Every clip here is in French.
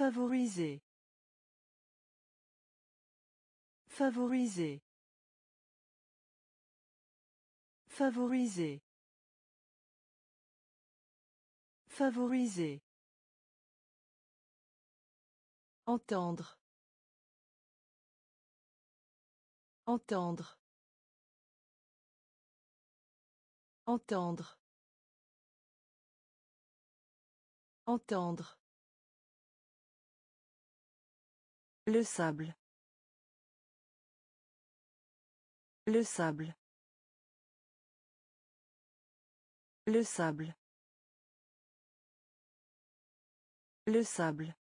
Favoriser. Favoriser. Favoriser. Favoriser. Entendre. Entendre. Entendre. Entendre. Le sable. Le sable. Le sable. Le sable.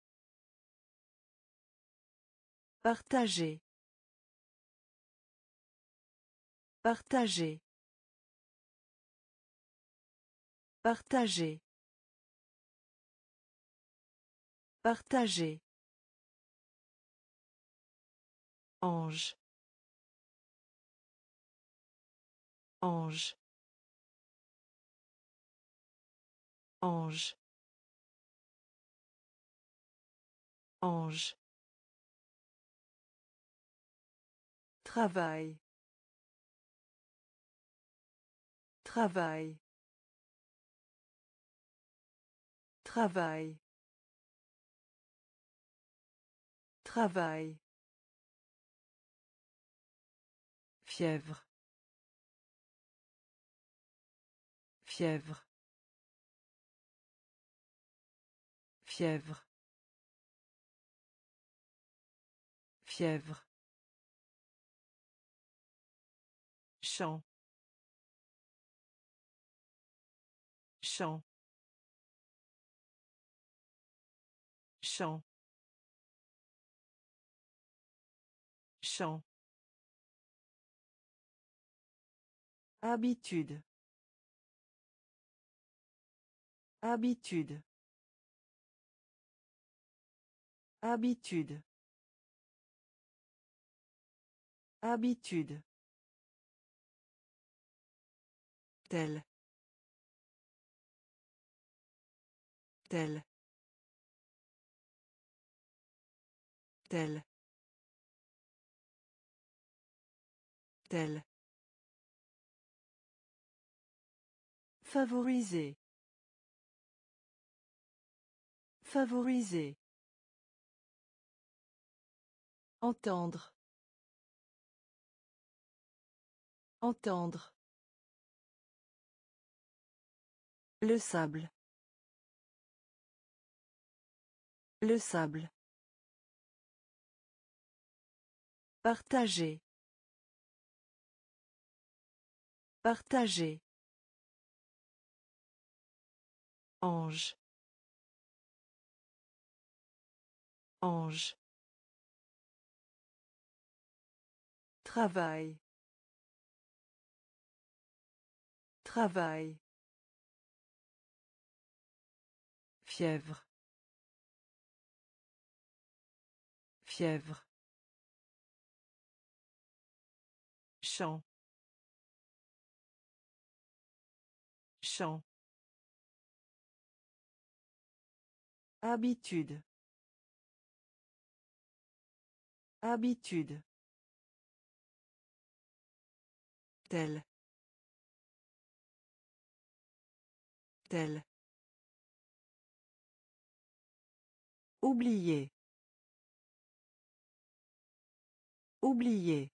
Partager. Partager. Partager. Partager. Ange. Ange. Ange. Ange. Travail. Travail. Travail. Travail. Fièvre. Fièvre. Fièvre. Fièvre. Chant. Chant. Chant. Chant. Habitude. Habitude. Habitude. Habitude. Tel. Tel. Tel. Tel. Favoriser. Favoriser. Entendre. Entendre. Le sable. Le sable. Partager. Partager. Ange. Ange. Travail. Travail. Fièvre. Fièvre. Chant. Chant. Habitude. Habitude. Tel. Tel. Oublier. Oublier.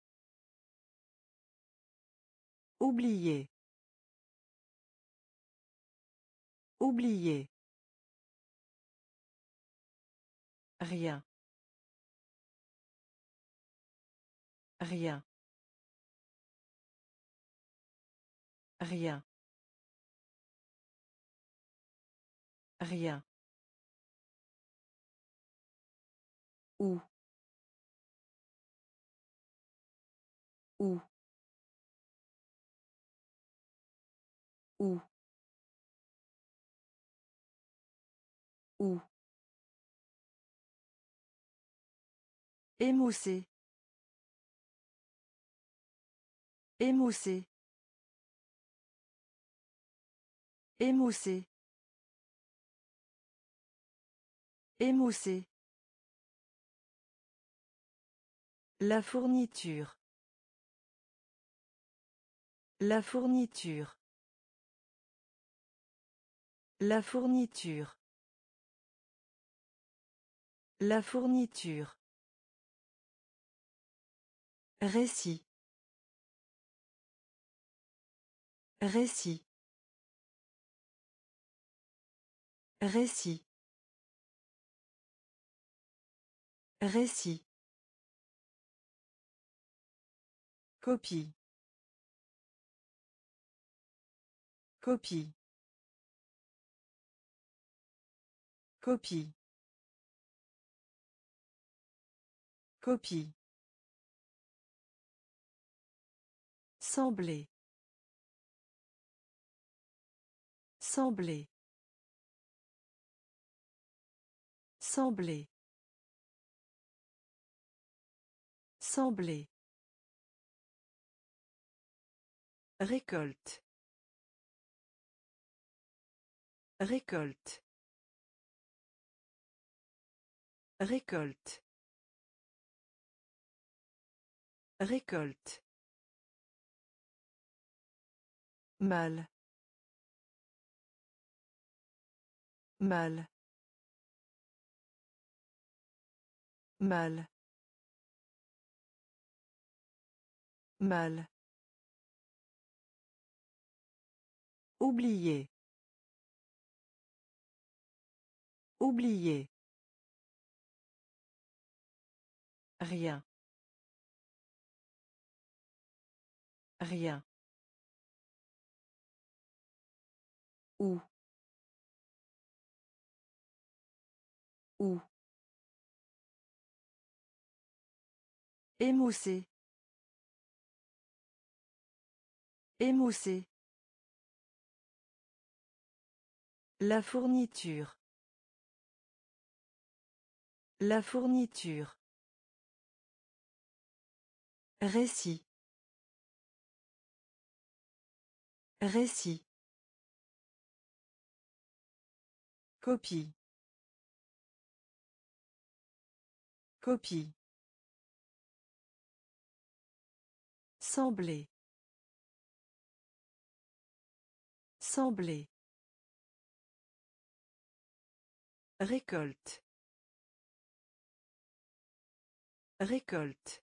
Oublier. Oublier. Rien. Rien. Rien. Rien. Où. Où. Où. Où. Émousser. Émousser. Émousser. Émoussé. La fourniture. La fourniture. La fourniture. La fourniture. Récit. Récit. Récit. Récit. Copie. Copie. Copie. Copie. Sembler. Sembler. Sembler. Sembler. Récolte. Récolte. Récolte. Récolte. Mal. Mal. Mal. Mal. Oublier. Oublier. Rien. Rien. Où. Où. Émoussé. Émoussé. La fourniture. La fourniture. Récit. Récit. Copie. Copie. Sembler. Sembler. Récolte. Récolte.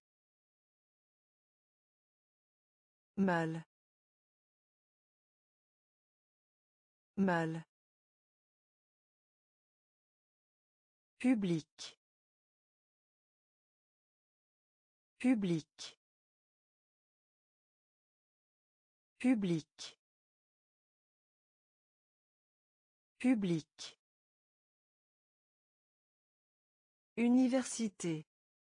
Mal. Mal. Public. Public. Public. Public. Université.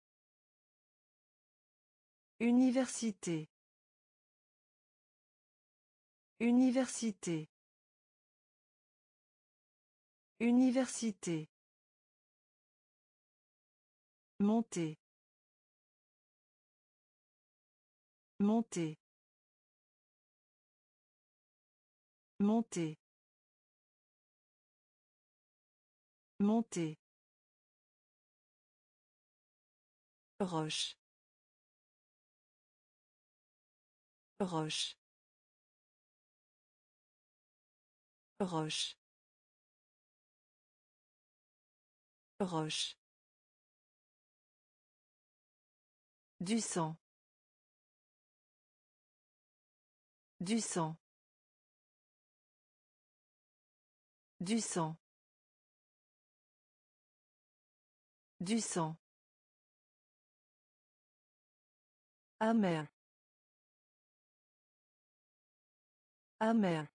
Université. Université. Université. Monter. Monter. Monter. Monter. Roche. Roche. Roche. Roche. Du sang. Du sang. Du sang. Du sang. Amer. Amer.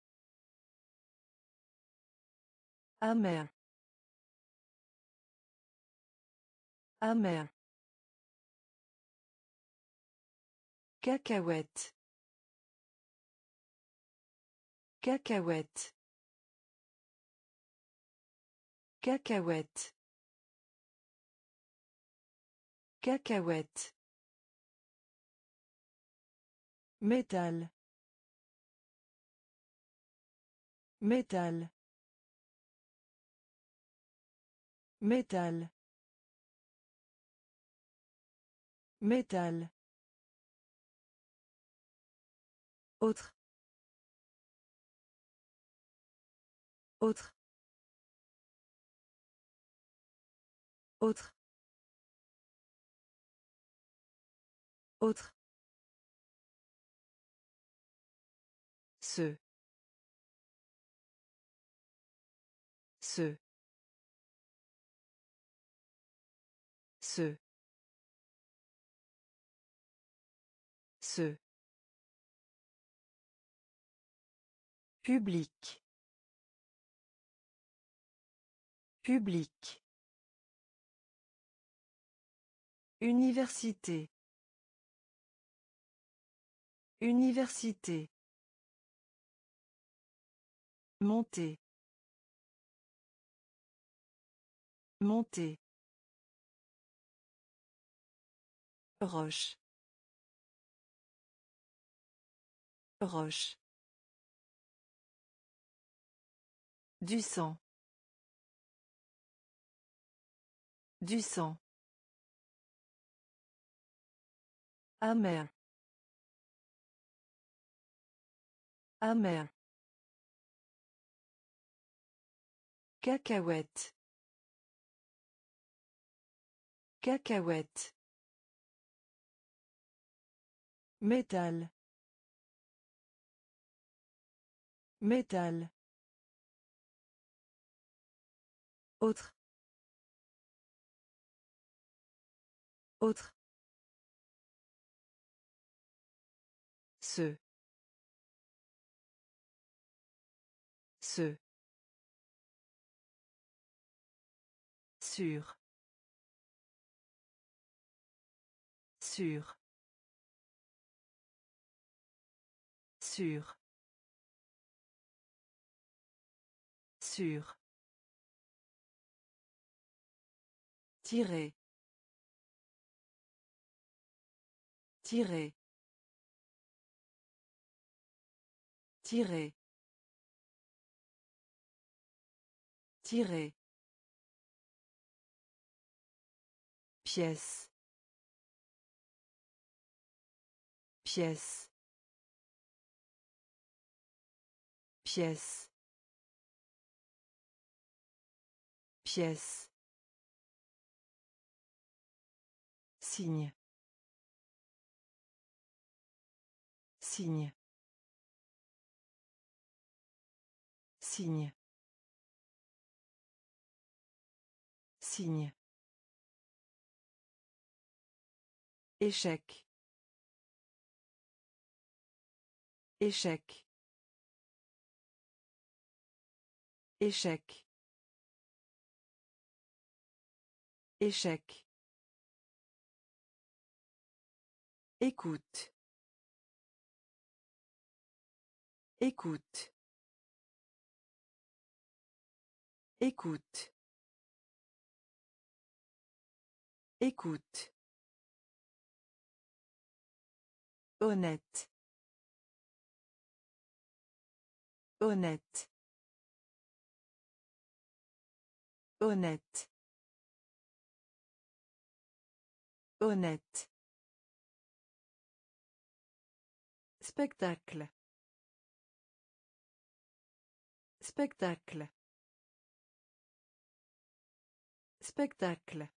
Amer. Amer. Cacahuète. Cacahuète. Cacahuète. Cacahuète. Métal. Métal. Métal. Métal. Autre. Autre. Autre. Autre. Ce. Ce. Ce. Ce. Public. Public. Université. Université. Monter. Monter. Roche. Roche. Du sang. Du sang. Amer. Amer. Cacahuète. Cacahuète. Métal. Métal. Autre. Autre. Ce. Ce. Sûr. Sûr. Sûr. Sûr. Tirer. Tirer. Tirer. Tirer. Pièce. Pièce. Pièce. Pièce. Signe. Signe. Signe. Signe. Échec. Échec. Échec. Échec. Écoute. Écoute. Écoute. Écoute. Honnête. Honnête. Honnête. Honnête. Spectacle. Spectacle. Spectacle.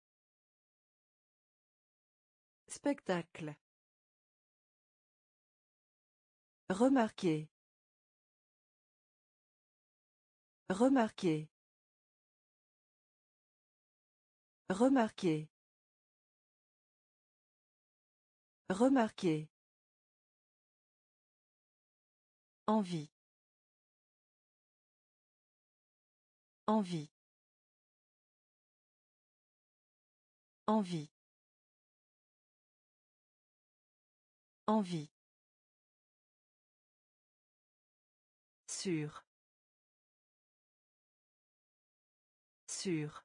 Spectacle. Remarquer. Remarquer. Remarquer. Remarquer. Envie. Envie. Envie. Envie. Sûr. Sûr.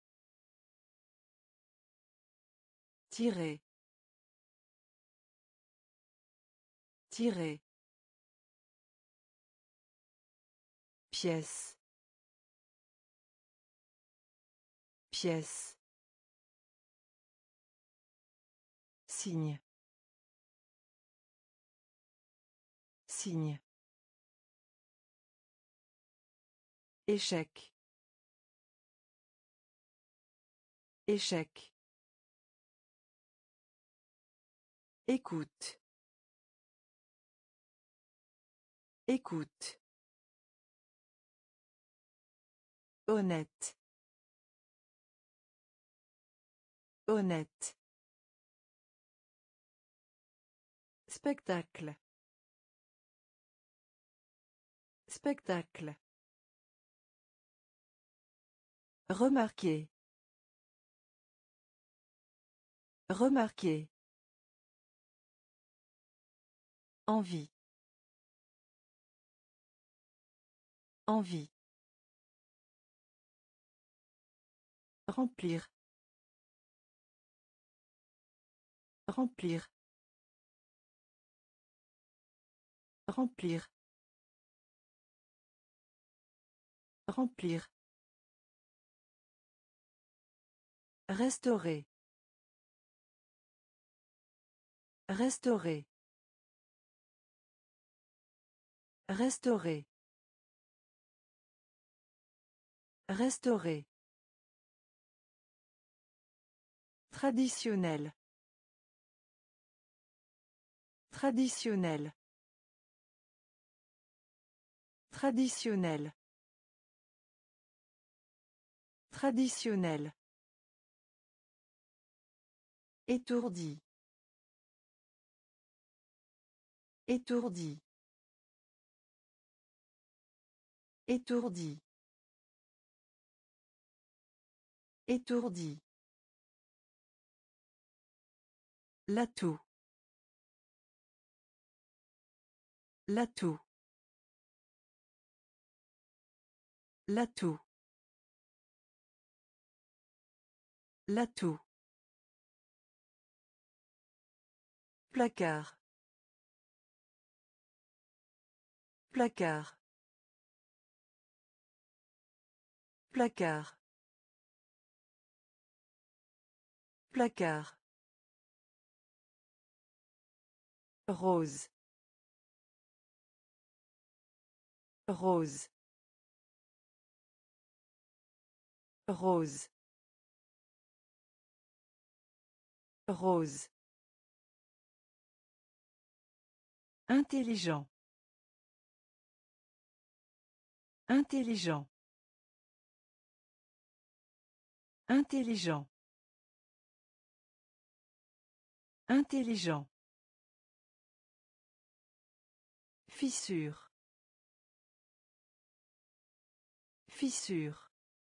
Tirer. Tirer. Pièce. Pièce. Signe. Signe. Échec. Échec. Écoute. Écoute. Honnête. Honnête. Spectacle. Spectacle. Remarquer. Remarquer. Envie. Envie. Remplir. Remplir. Remplir. Remplir. Restaurer. Restaurer. Restaurer. Restaurer. Traditionnel. Traditionnel. Traditionnel. Traditionnel. Étourdi. Étourdi. Étourdi. Étourdi. L'atout. L'atout. L'atout. L'atout. Placard. Placard. Placard. Placard. Rose. Rose. Rose. Rose. Intelligent. Intelligent. Intelligent. Intelligent. Fissure. Fissure.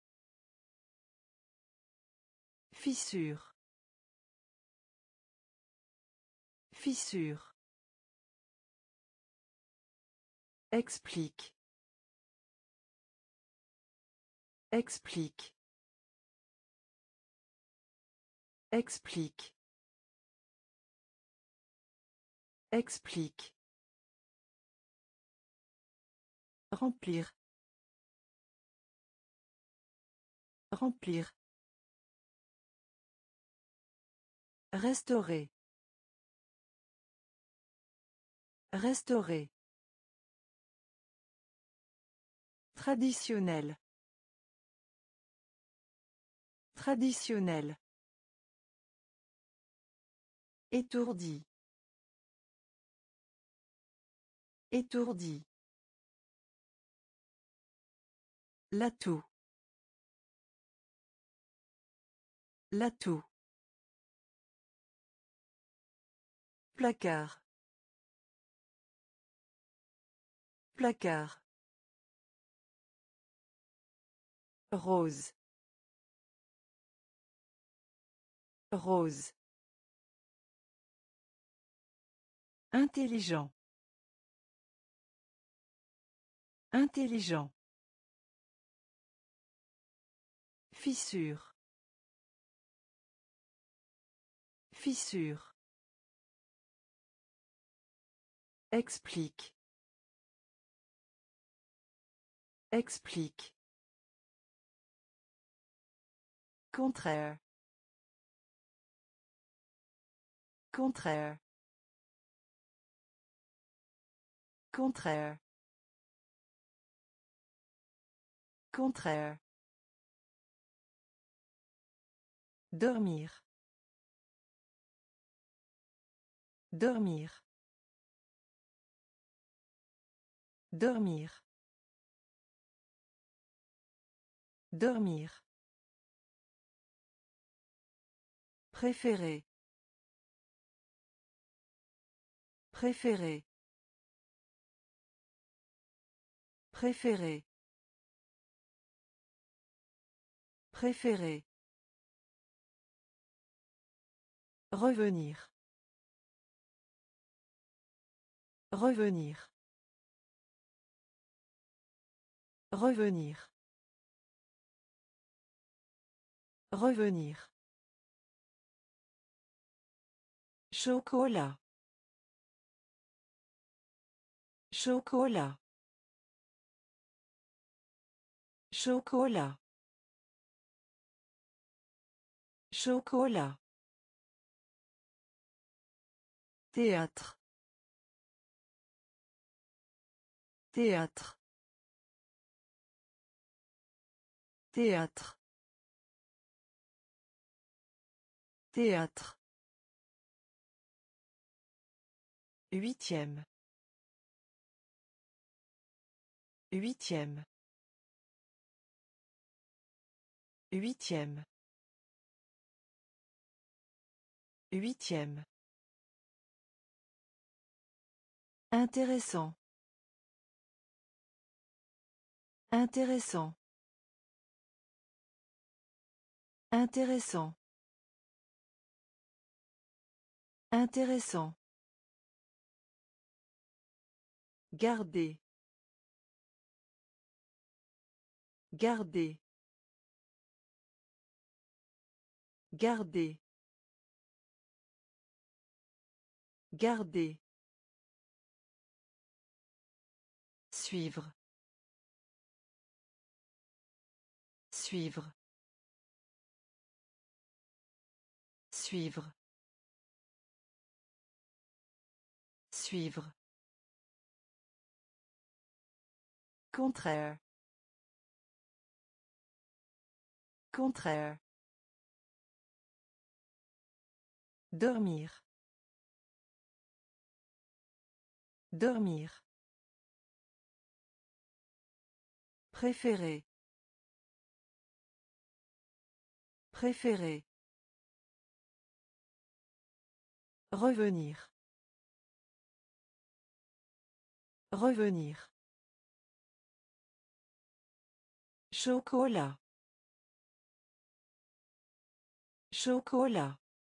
Fissure. Fissure. Explique. Explique. Explique. Explique. Remplir. Remplir. Restaurer. Restaurer. Traditionnel. Traditionnel. Étourdi. Étourdi. L'atout. L'atout. Placard. Placard. Rose. Rose. Intelligent. Intelligent. Fissure. Fissure. Explique. Explique. Contraire. Contraire. Contraire. Contraire. Dormir. Dormir. Dormir. Dormir. Préféré. Préféré. Préféré. Préféré. Revenir. Revenir. Revenir. Revenir. Chocolat. Chocolat. Chocolat. Chocolat. Théâtre. Théâtre. Théâtre. Théâtre. Huitième. Huitième. Huitième. Huitième. Intéressant. Intéressant. Intéressant. Intéressant. Garder. Garder. Garder. Garder. Suivre. Suivre. Suivre. Suivre. Contraire. Contraire. Dormir. Dormir. Préféré. Préféré. Revenir. Revenir. Chocolat. Chocolat.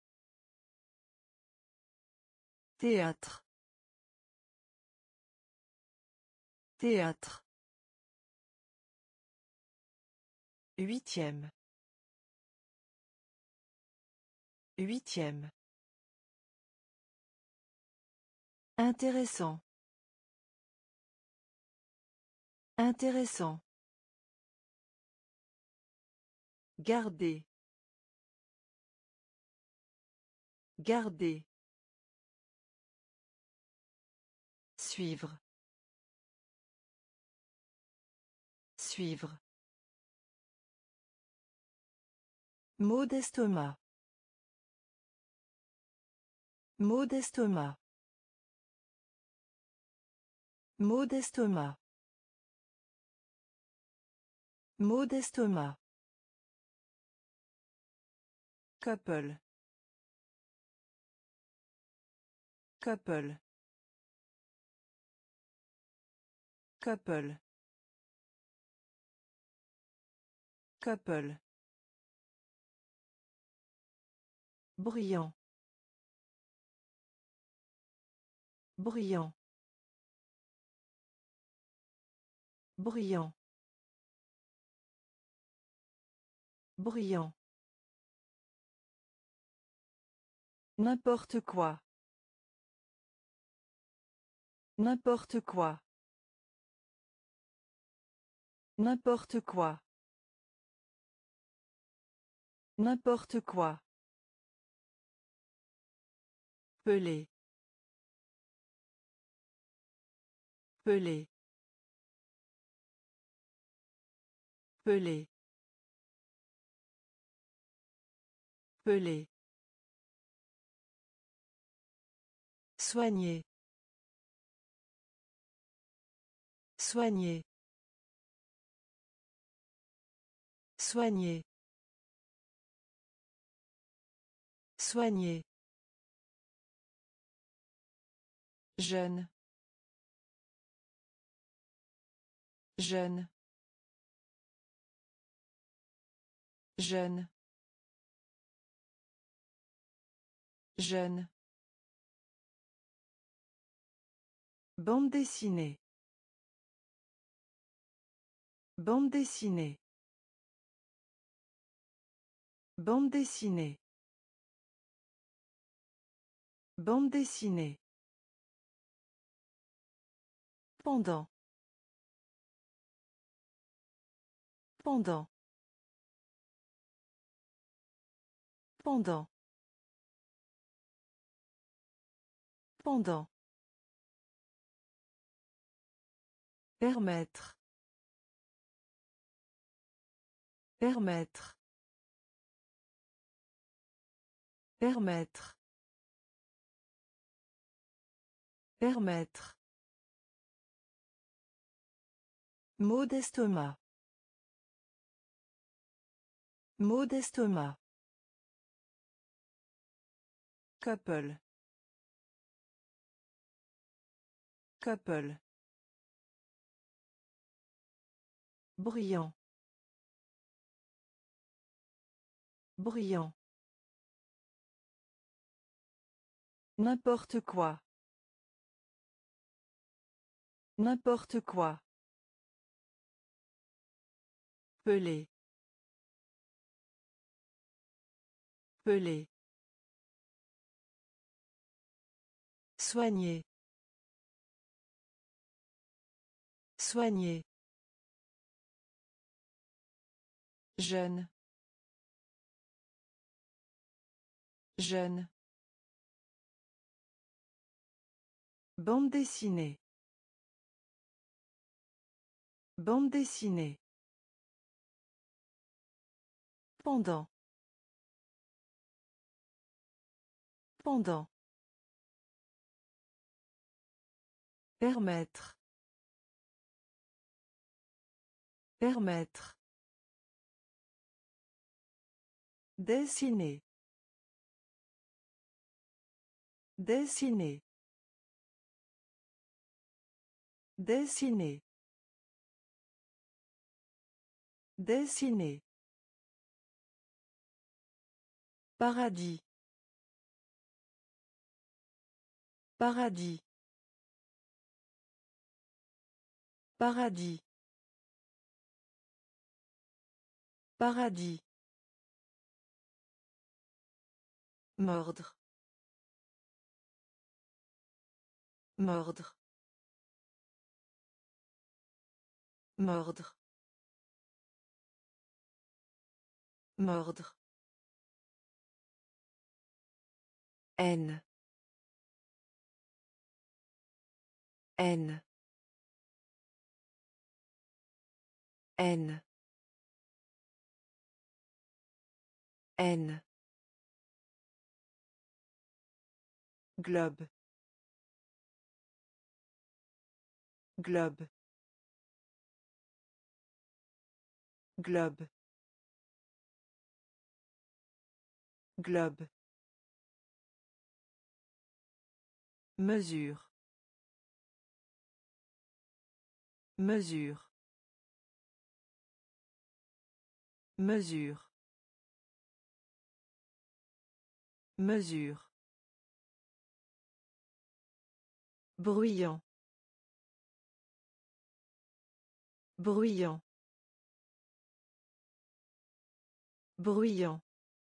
Théâtre. Théâtre. Huitième. Huitième. Intéressant. Intéressant. Garder. Garder. Suivre. Suivre. Maux d'estomac. Maux d'estomac. Maux d'estomac. Maux d'estomac. Couple. Couple. Couple. Couple. Brillant. Brillant. Brillant. Brillant. N'importe quoi. N'importe quoi. N'importe quoi. N'importe quoi. Pelé. Pelé. Pelé. Pelé. Soigner. Soigner. Soigner. Soigner. Jeune. Jeune. Jeune. Jeune. Bande dessinée. Bande dessinée. Bande dessinée. Bande dessinée. Pendant. Pendant. Pendant. Pendant. Permettre. Permettre. Permettre. Permettre. Mot d'estomac. Mot d'estomac. Couple. Couple. Bruyant. Bruyant. N'importe quoi. N'importe quoi. Pelé. Pelé. Soigner. Soigner. Jeune. Jeune. Bande dessinée. Bande dessinée. Pendant. Pendant. Permettre. Permettre. Dessiner. Dessiner. Dessiner. Dessiner. Paradis. Paradis. Paradis. Paradis. Mordre. Mordre. Mordre. Mordre. Haine. Haine. Haine. Haine. Globe. Globe. Globe. Globe. Mesure. Mesure. Mesure. Mesure. Bruyant. Bruyant. Bruyant.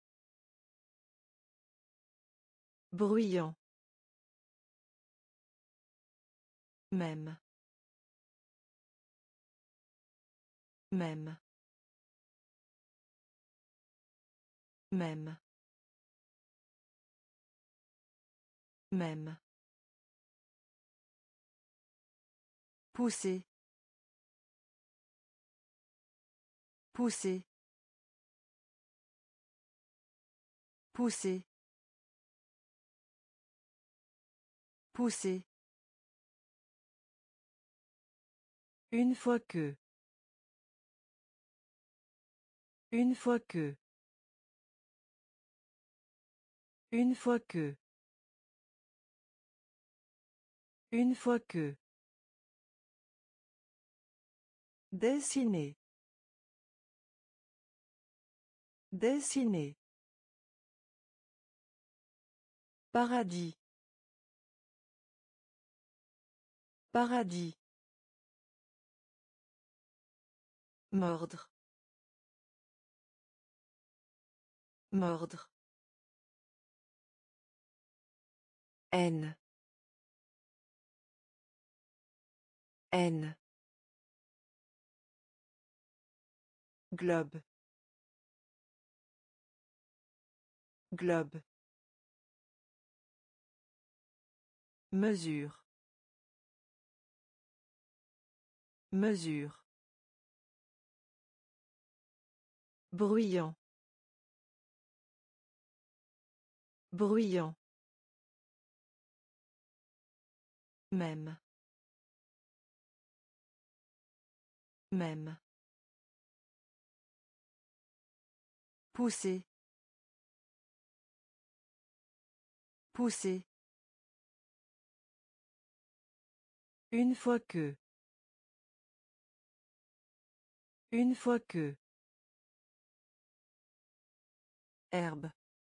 Bruyant. Même. Même. Même. Même. Pousser. Pousser. Pousser. Pousser. Une fois que. Une fois que. Une fois que. Une fois que. Dessiner. Dessiner. Paradis. Paradis. Mordre. Mordre. Haine. Haine. Globe. Globe. Mesure. Mesure. Bruyant. Bruyant. Même. Même. Pousser. Pousser. Une fois que. Une fois que. Herbe.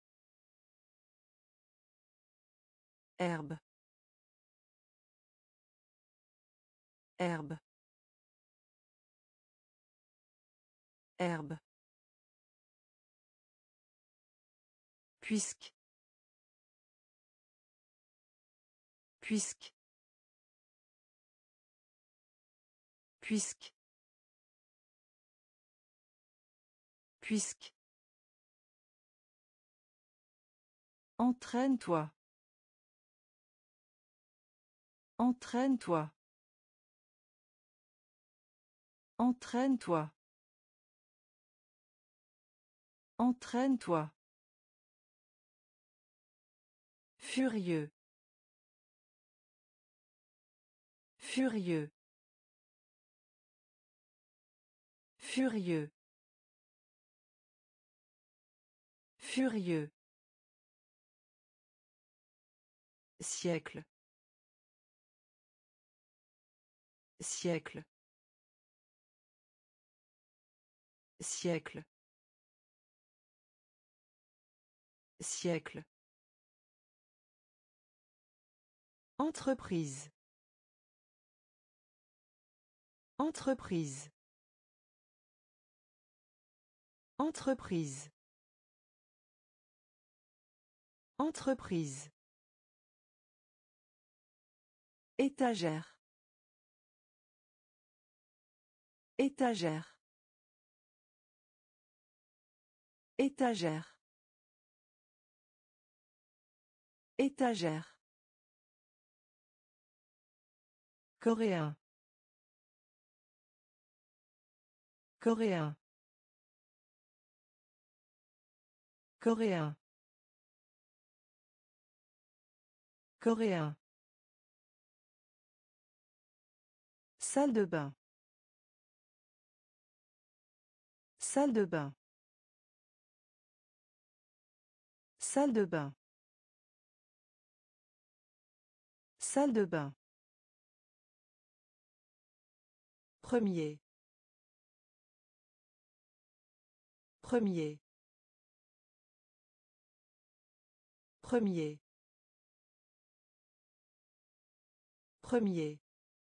Herbe. Herbe. Herbe. Puisque. Puisque. Puisque. Puisque. Entraîne-toi. Entraîne-toi. Entraîne-toi. Entraîne-toi. Furieux. Furieux. Furieux. Furieux. Siècle. Siècle. Siècle. Siècle. Entreprise. Entreprise. Entreprise. Entreprise. Étagère. Étagère. Étagère. Étagère. Coréen. Coréen. Coréen. Coréen. Salle de bain. Salle de bain. Salle de bain. Salle de bain. Premier. Premier. Premier. Premier.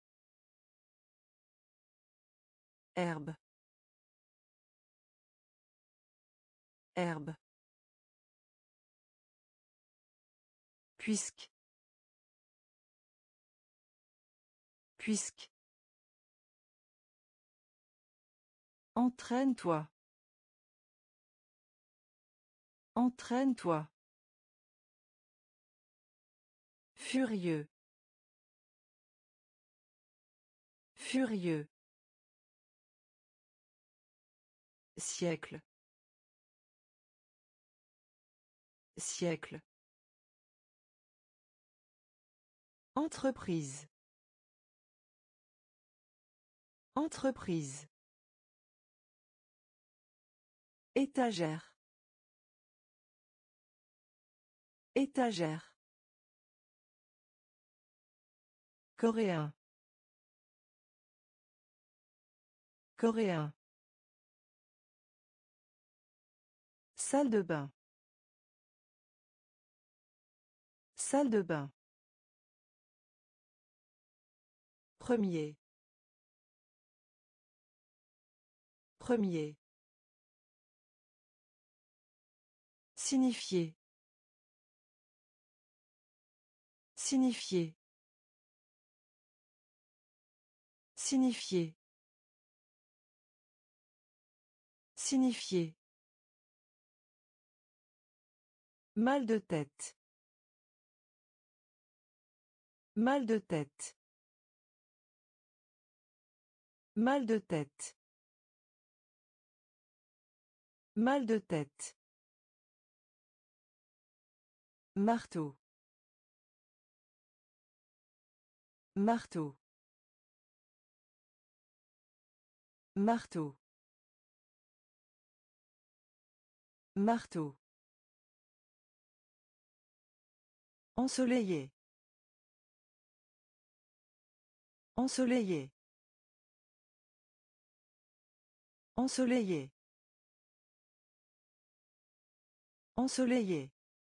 Herbe. Herbe. Puisque. Puisque. Entraîne-toi. Entraîne-toi. Furieux. Furieux. Siècle. Siècle. Entreprise. Entreprise. Étagère. Étagère. Coréen. Coréen. Salle de bain. Salle de bain. Premier. Premier. Signifier. Signifier. Signifier. Signifier. Mal de tête. Mal de tête. Mal de tête. Mal de tête. Marteau. Marteau. Marteau. Marteau. Ensoleillé. Ensoleillé. Ensoleillé. Ensoleillé.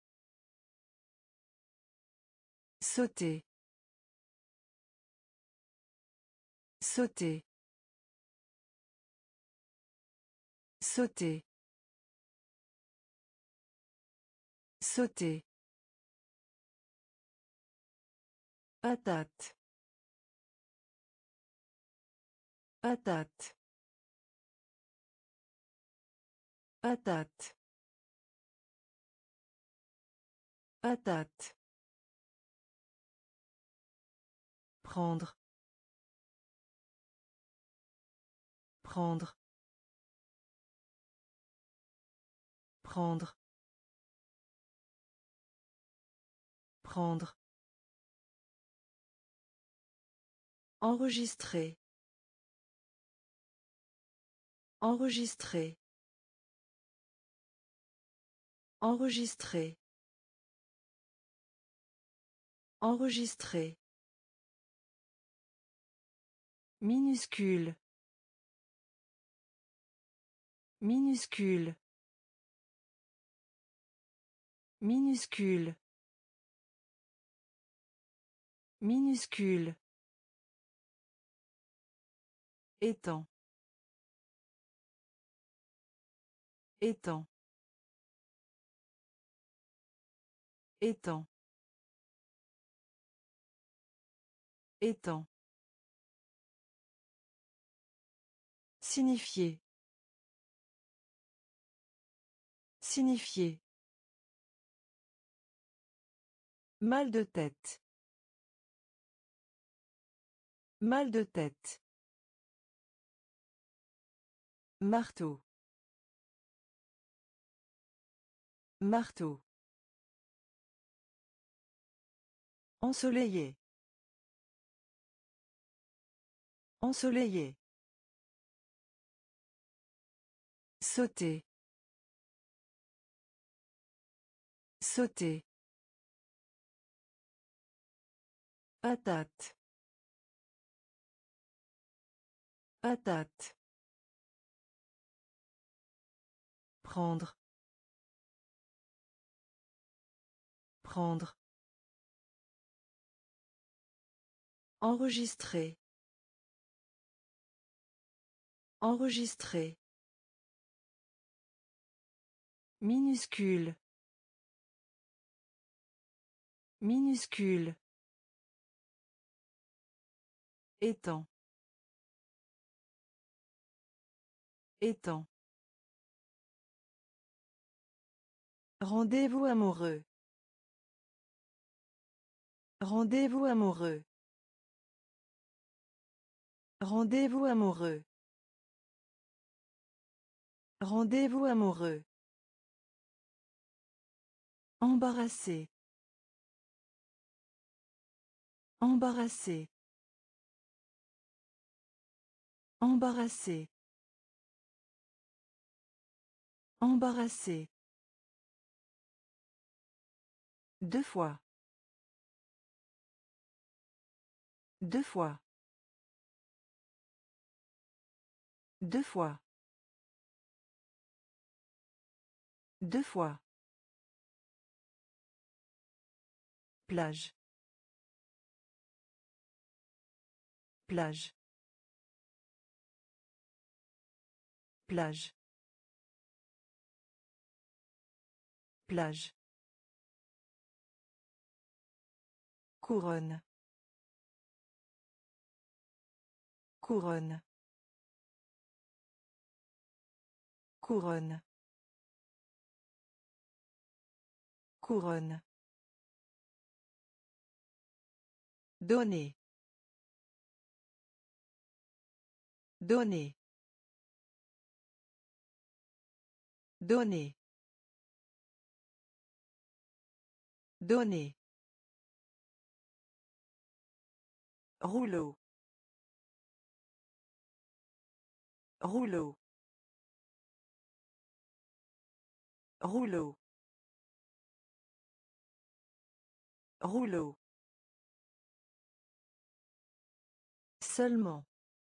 Sauter. Sauter. Sauter. Sauter. Patate. Patate. Patate. Patate. Prendre. Prendre. Prendre. Prendre. Enregistrer. Enregistrer. Enregistrer. Enregistrer. Minuscule. Minuscule. Minuscule. Minuscule. Étang. Étang. Étang. Étang. Signifier. Signifier. Mal de tête. Mal de tête. Marteau. Marteau. Ensoleillé. Ensoleillé. Sauter. Sauter. Patate. Patate. Prendre. Prendre. Enregistrer. Enregistrer. Minuscule. Minuscule. Étang. Étang. Rendez-vous amoureux. Rendez-vous amoureux. Rendez-vous amoureux. Rendez-vous amoureux. Embarrassé. Embarrassé. Embarrassé. Embarrassé. Deux fois. Deux fois. Deux fois. Deux fois. Plage. Plage. Plage. Plage. Couronne. Couronne. Couronne. Couronne. Donner. Donner. Donner. Donner. Rouleau. Rouleau. Rouleau. Rouleau. Seulement.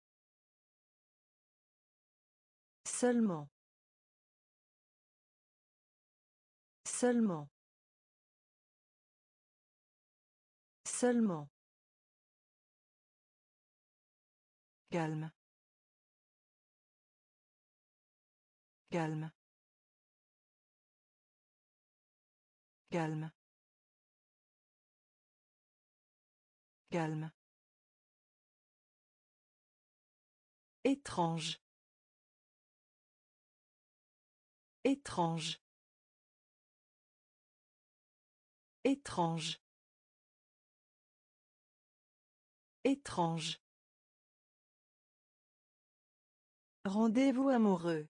Seulement. Seulement. Seulement. Calme. Calme. Calme. Calme. Étrange. Étrange. Étrange. Étrange. Rendez-vous amoureux.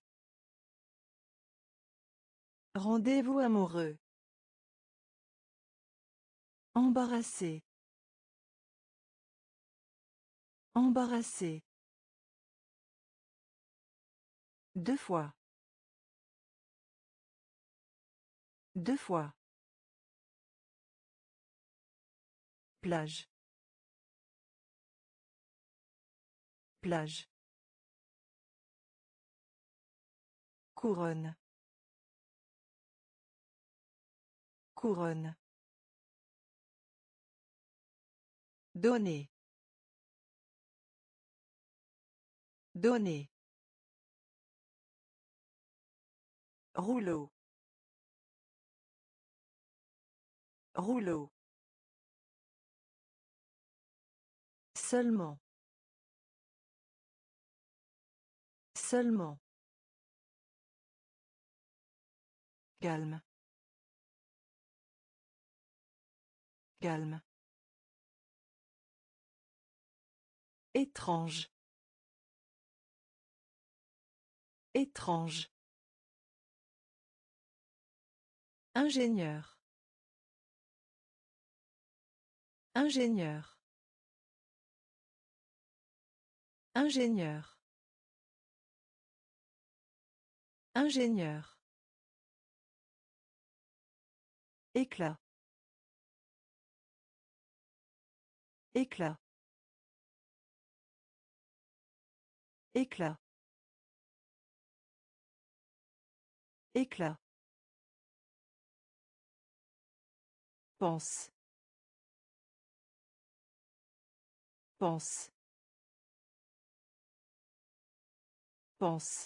Rendez-vous amoureux. Embarrassé. Embarrassé. Deux fois. Deux fois. Plage. Plage. Couronne. Couronne. Donner. Donner. Rouleau. Rouleau. Seulement. Seulement. Calme. Calme. Étrange. Étrange. Ingénieur. Ingénieur. Ingénieur. Ingénieur. Éclat. Éclat. Éclat. Éclat. Pense. Pense. Pense.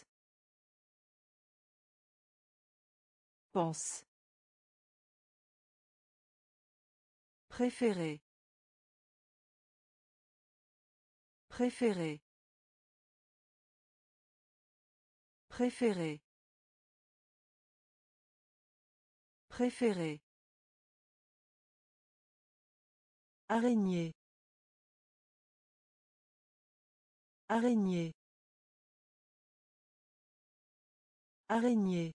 Pense. Préféré. Préféré. Préféré. Préféré. Araignée. Araignée. Araignée.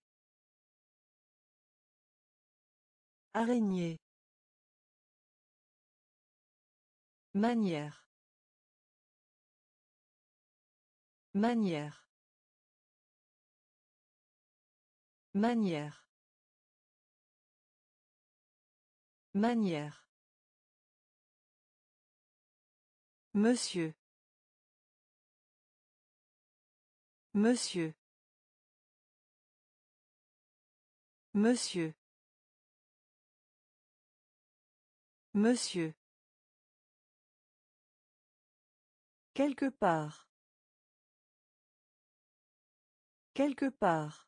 Araignée. Manière. Manière. Manière. Manière. Monsieur. Monsieur. Monsieur. Monsieur. Quelque part. Quelque part.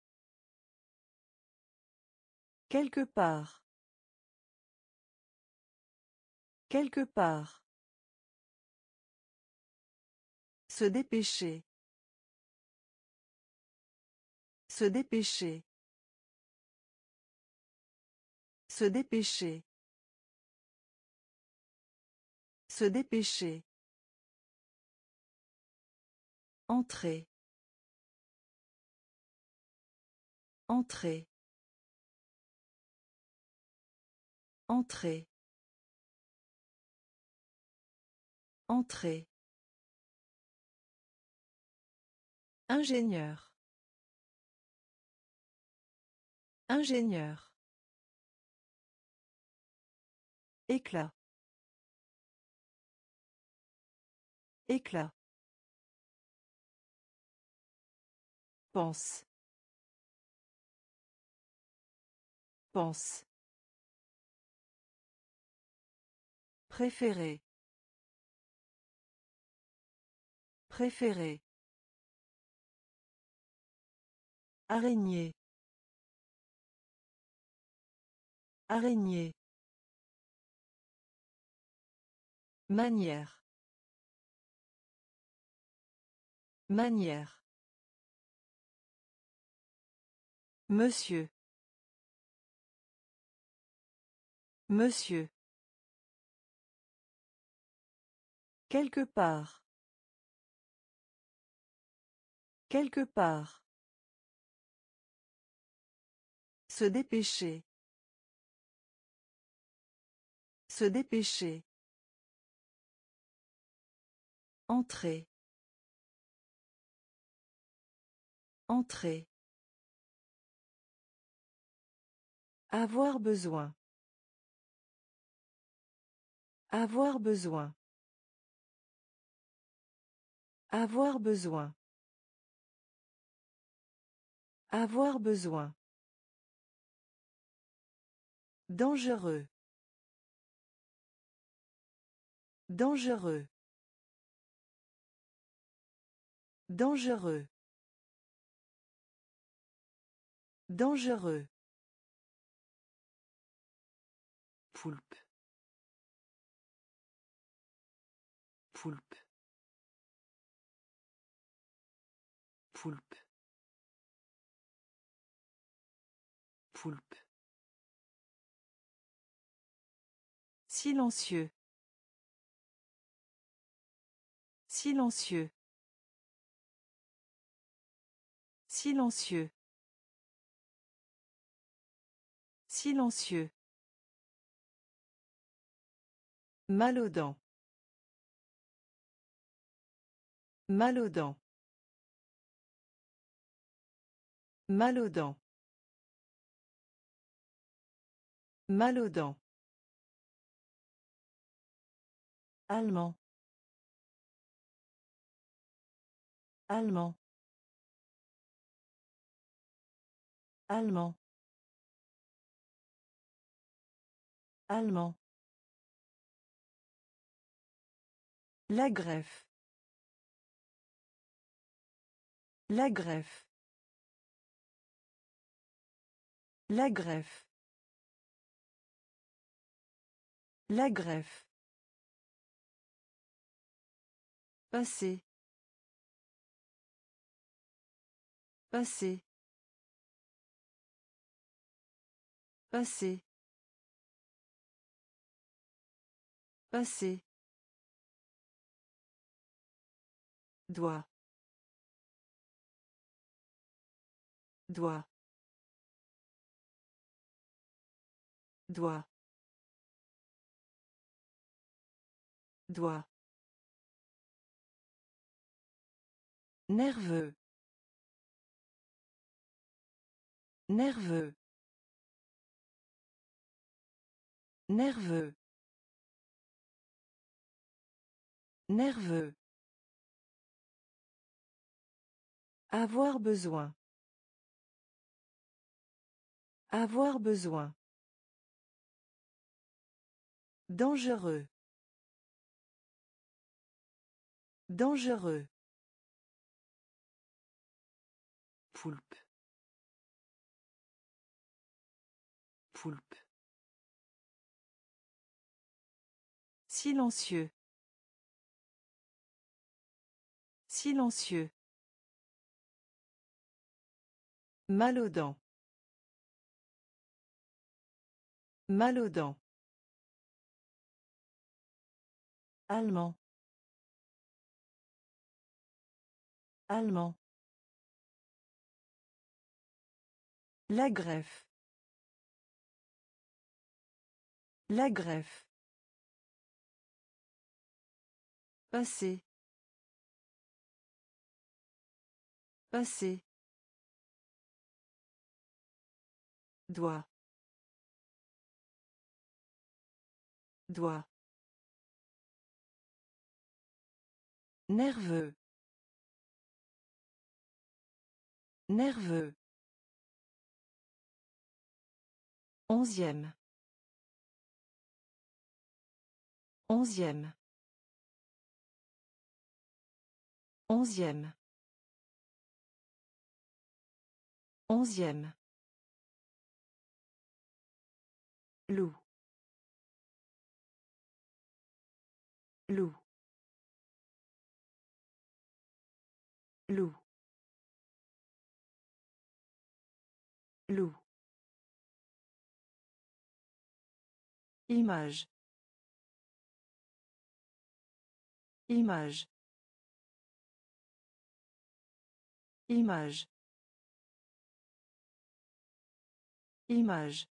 Quelque part. Quelque part. Se dépêcher. Se dépêcher. Se dépêcher. Se dépêcher. Entrer. Entrer. Entrer. Entrer. Ingénieur. Ingénieur. Éclat. Éclat. Pense. Pense. Préféré. Préféré. Araignée. Araignée. Manière. Manière. Monsieur. Monsieur. Quelque part. Quelque part. Se dépêcher. Se dépêcher. Entrer. Entrer. Avoir besoin. Avoir besoin. Avoir besoin. Avoir besoin. Dangereux. Dangereux. Dangereux. Dangereux. Poulpe. Poulpe. Poulpe. Poulpe. Silencieux. Silencieux. Silencieux. Silencieux. Mal aux dents. Mal aux dents. Mal aux dents. Mal aux dents. Allemand. Allemand. Allemand. Allemand. La greffe. La greffe. La greffe. La greffe. Passer. Passer. Passé. Passé. Doigt. Doigt. Doigt. Doigt. Nerveux. Nerveux. Nerveux. Nerveux. Avoir besoin. Avoir besoin. Dangereux. Dangereux. Poulpe. Poulpe. Silencieux. Silencieux. Mal aux dents. Mal aux dents. Allemand. Allemand. La greffe. La greffe. Passé. Passé. Doigt. Doigt. Nerveux. Nerveux. 11e. 11e. 11e. 11e. Loup. Loup. Loup. Loup. Image. Image. Image. Image.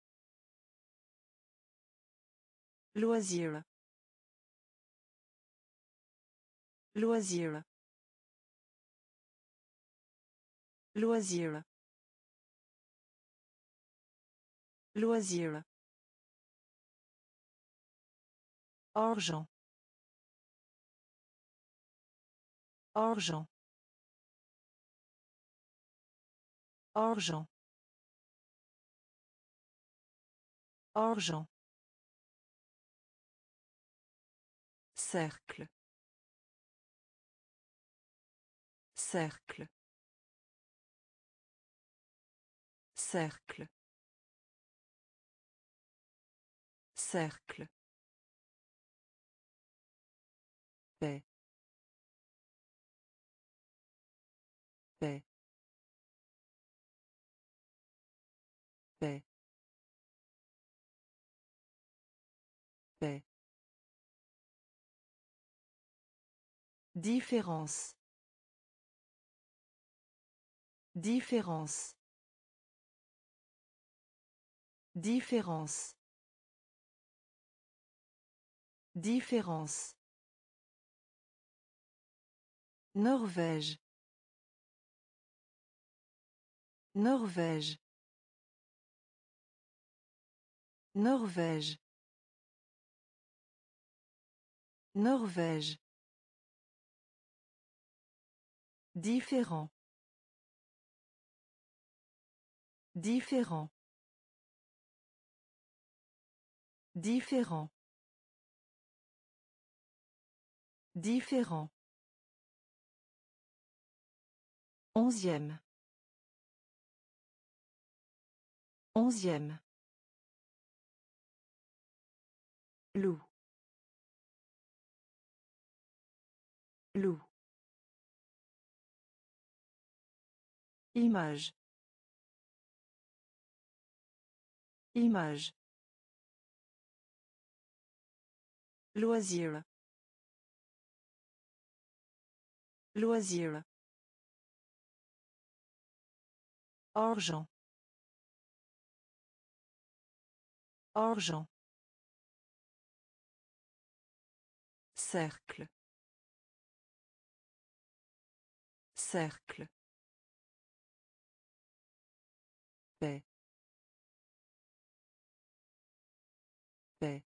Loisir. Loisir. Loisir. Loisir. Argent. Argent. Argent. Argent. Cercle. Cercle. Cercle. Cercle. Paix. Paix. Paix. Paix. Différence. Différence. Différence. Différence. Norvège. Norvège. Norvège. Norvège. Différent. Différent. Différent. Différent. 11e. 11e. Loup. Loup. Image. Image. Loisir. Loisir. Argent. Argent. Cercle. Cercle. Paix. Paix.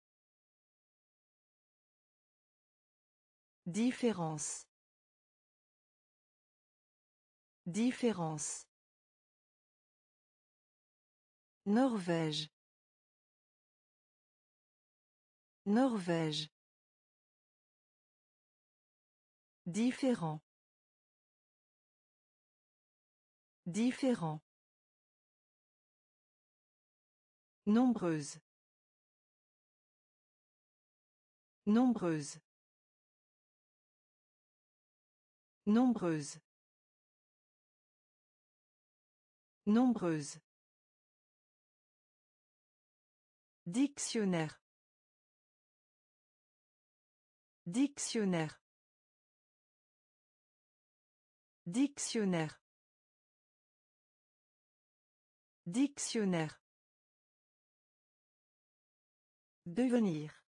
Différence. Différence. Norvège. Norvège. Différent. Différent. Nombreuse. Nombreuse. Nombreuse. Nombreuse. Dictionnaire. Dictionnaire. Dictionnaire. Dictionnaire. Devenir.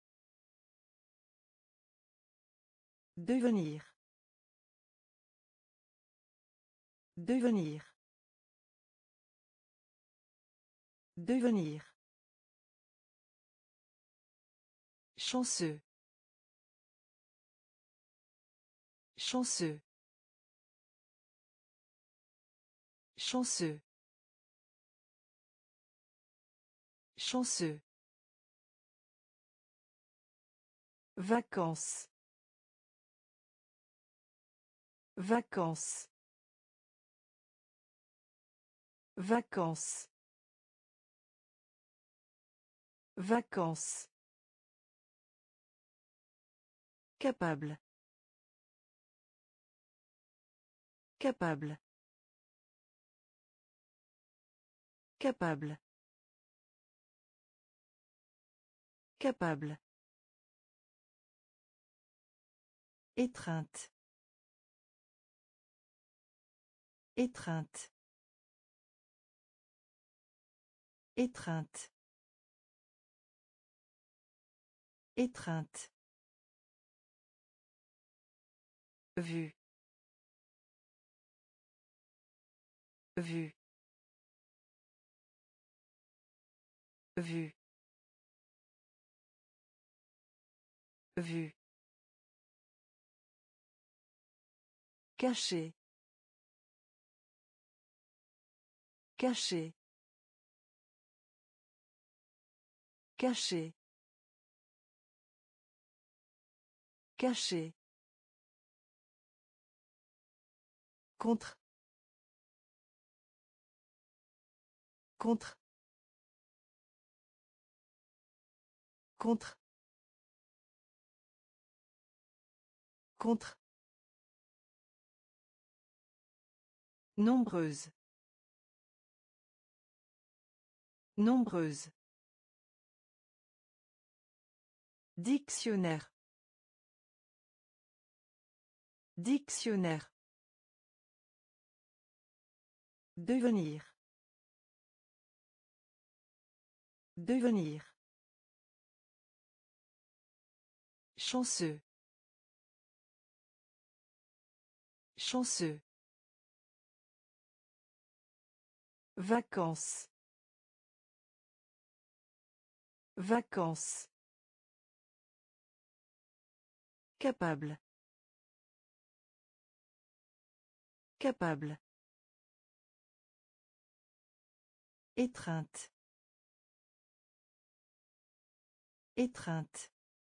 Devenir. Devenir. Devenir. Chanceux. Chanceux. Chanceux. Chanceux. Vacances. Vacances. Vacances. Vacances. Capable. Capable. Capable. Capable. Étreinte. Étreinte. Étreinte. Étreinte. Vue. Vue. Vue. Vue. Caché. Caché. Caché. Caché. Contre. Contre. Contre. Contre. Nombreuse. Nombreuse. Dictionnaire. Dictionnaire. Devenir. Devenir. Chanceux. Chanceux. Vacances. Vacances. Capable. Capable. Étreinte. Étreinte.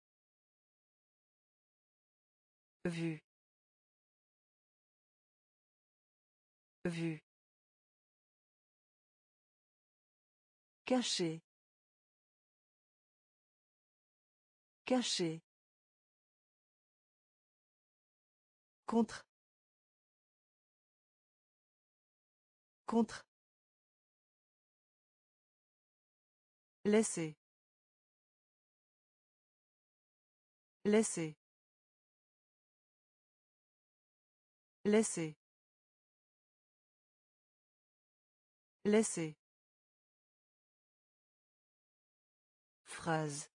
Vue. Vue. Caché. Caché. Contre. Contre. Laisser. Laisser. Laisser. Laisser. Phrase.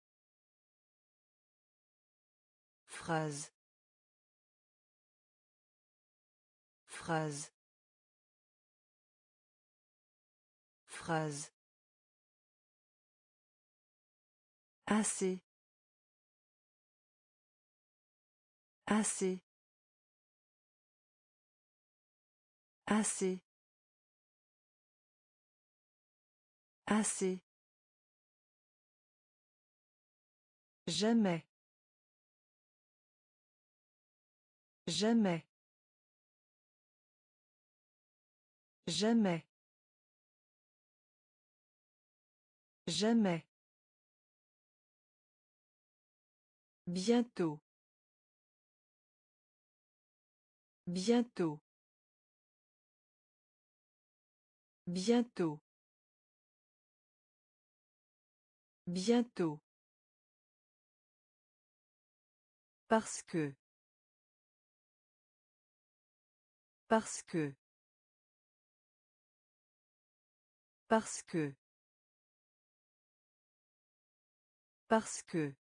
Phrase. Phrase. Phrase. Assez. Assez. Assez. Assez. Jamais. Jamais. Jamais. Jamais. Bientôt. Bientôt. Bientôt. Bientôt. Parce que. Parce que. Parce que. Parce que.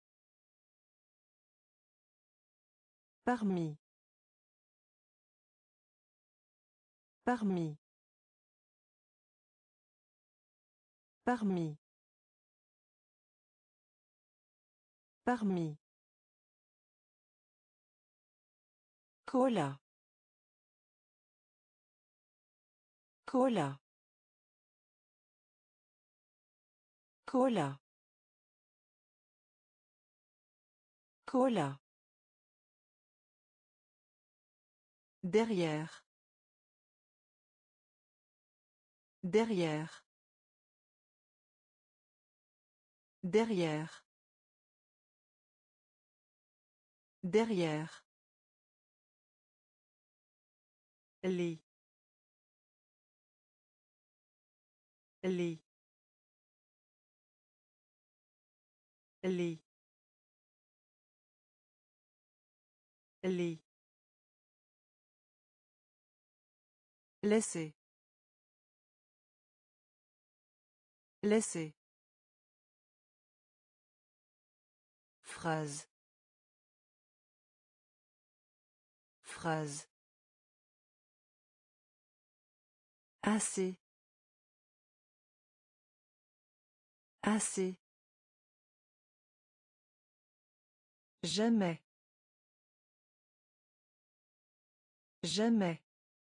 Parmi. Parmi. Parmi. Parmi. Cola. Cola. Cola. Cola. Derrière. Derrière. Derrière. Derrière. Lit. Lit. Lit. Lit. Laisser. Laisser. Phrase. Phrase. Assez. Assez. Jamais. Jamais.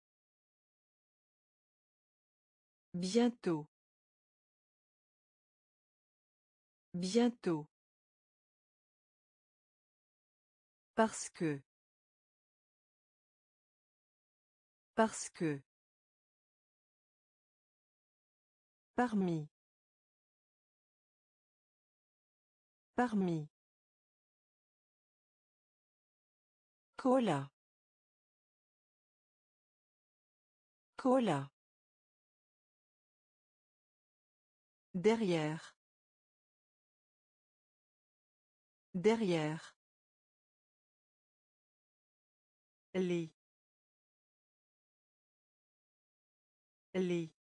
Bientôt. Bientôt. Parce que. Parce que. Parmi. Parmi. Cola. Cola. Derrière. Derrière. Lit. Lit.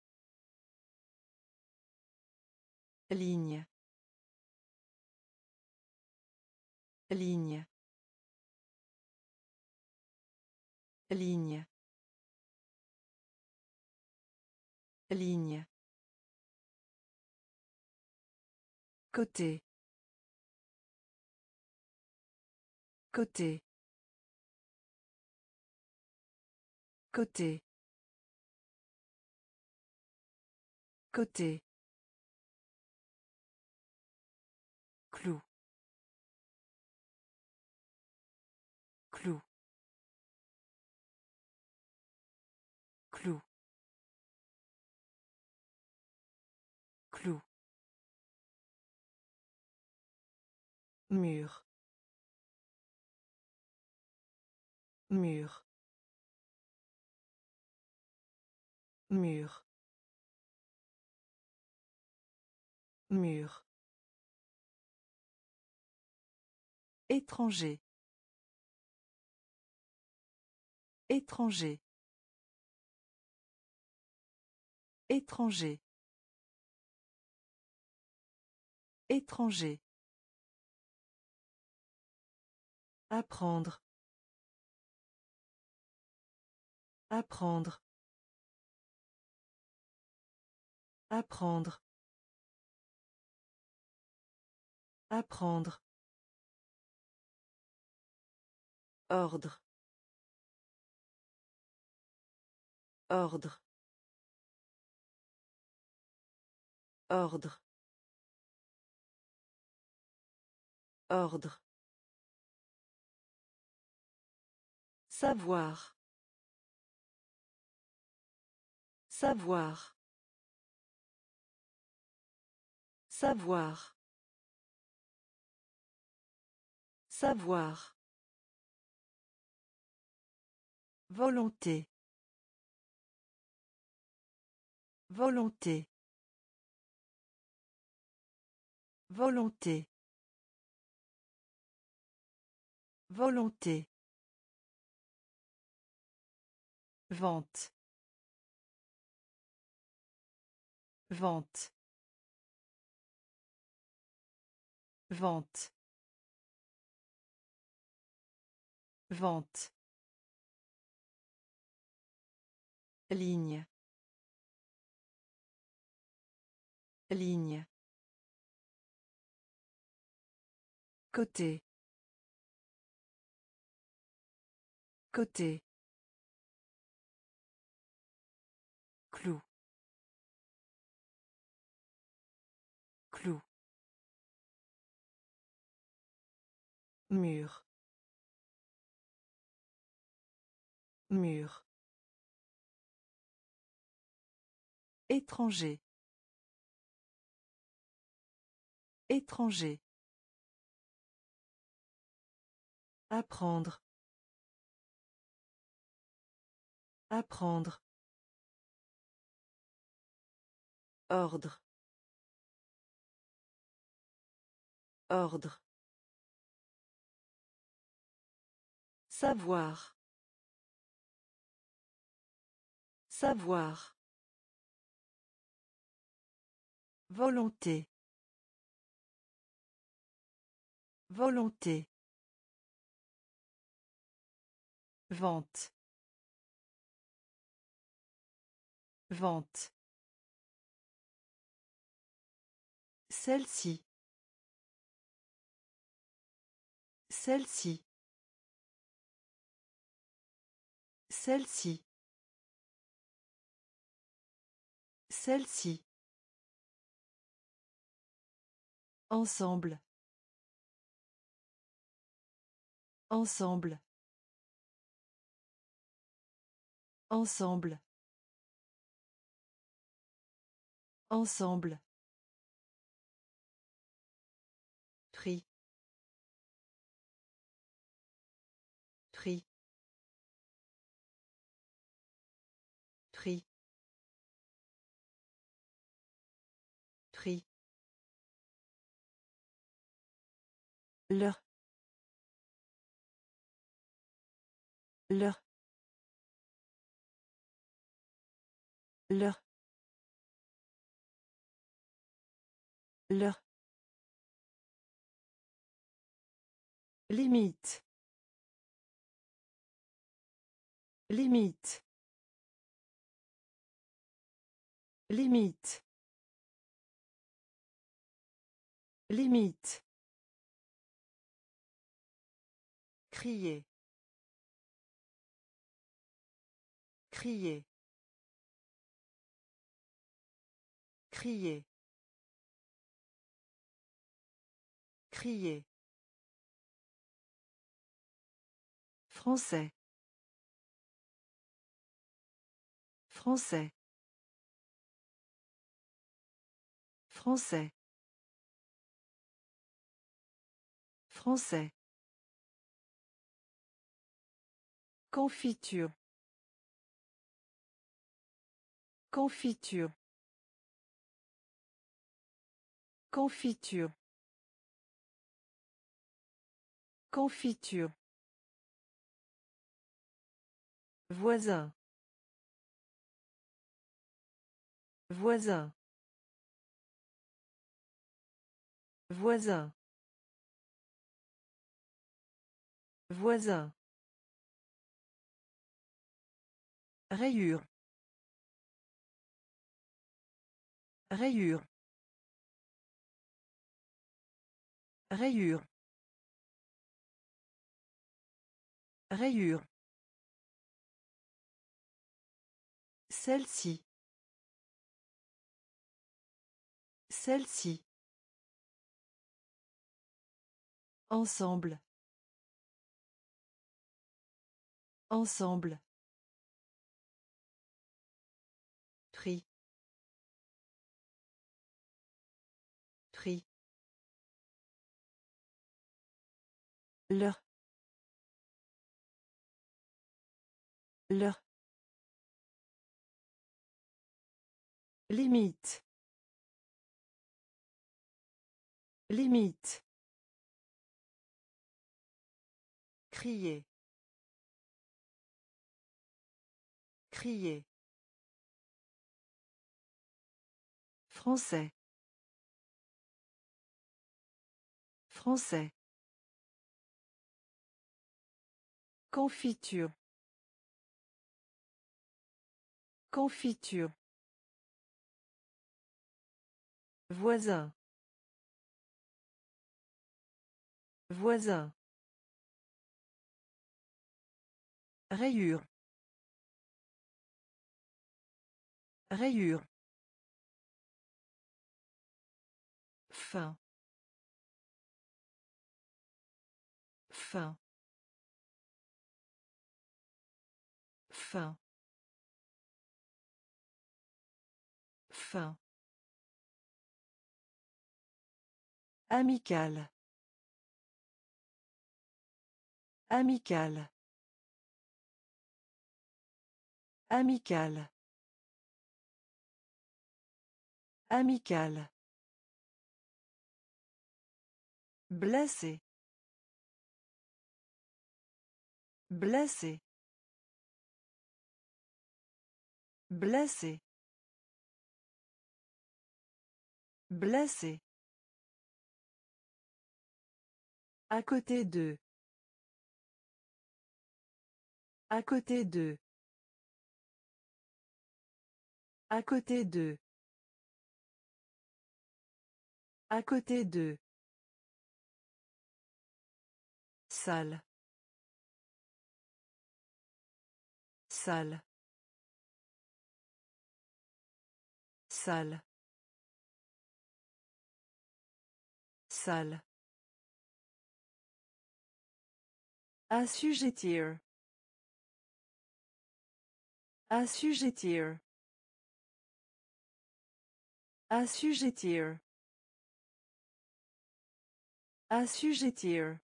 Ligne. Ligne. Ligne. Ligne. Côté. Côté. Côté. Côté. Clou. Clou. Clou. Clou. Mur. Mur. Mur. Mur. Étranger. Étranger. Étranger. Étranger. Apprendre. Apprendre. Apprendre. Apprendre. Ordre. Ordre. Ordre. Ordre. Savoir. Savoir. Savoir. Savoir. Volonté. Volonté. Volonté. Volonté. Vente. Vente. Vente. Vente. Ligne. Ligne. Côté. Côté. Clou. Clou. Mur. Mur. Étranger. Étranger. Apprendre. Apprendre. Ordre. Ordre. Savoir. Savoir. Volonté. Volonté. Vente. Vente. Celle-ci. Celle-ci. Celle-ci. Celle-ci. Ensemble. Ensemble. Ensemble. Ensemble. Prix. Prix. Prix. Prix. Leur. Leur. Leur. Leur. Limite. Limite. Limite. Limite. Crier. Crier. Crier. Crier. Français. Français. Français. Français. Confiture. Confiture. Confiture. Confiture. Voisin. Voisin. Voisin. Voisin. Rayure. Rayure. Rayure. Rayure. Celle-ci. Celle-ci. Ensemble. Ensemble. Prix. Prix. Leur. Leur. Limite. Limite. Crier. Crier. Français. Français. Confiture. Confiture. Voisin. Voisin. Rayure. Rayure. Fin. Fin. Fin. Fin. Amical. Amical. Amical. Amical. Blessé. Blessé. Blessé. Blessé. À côté d'eux. À côté d'eux. À côté d'eux. À côté d'eux. Salle. Salle. Salle. Salle. Assujettir. Assujettir. Assujettir. Assujettir.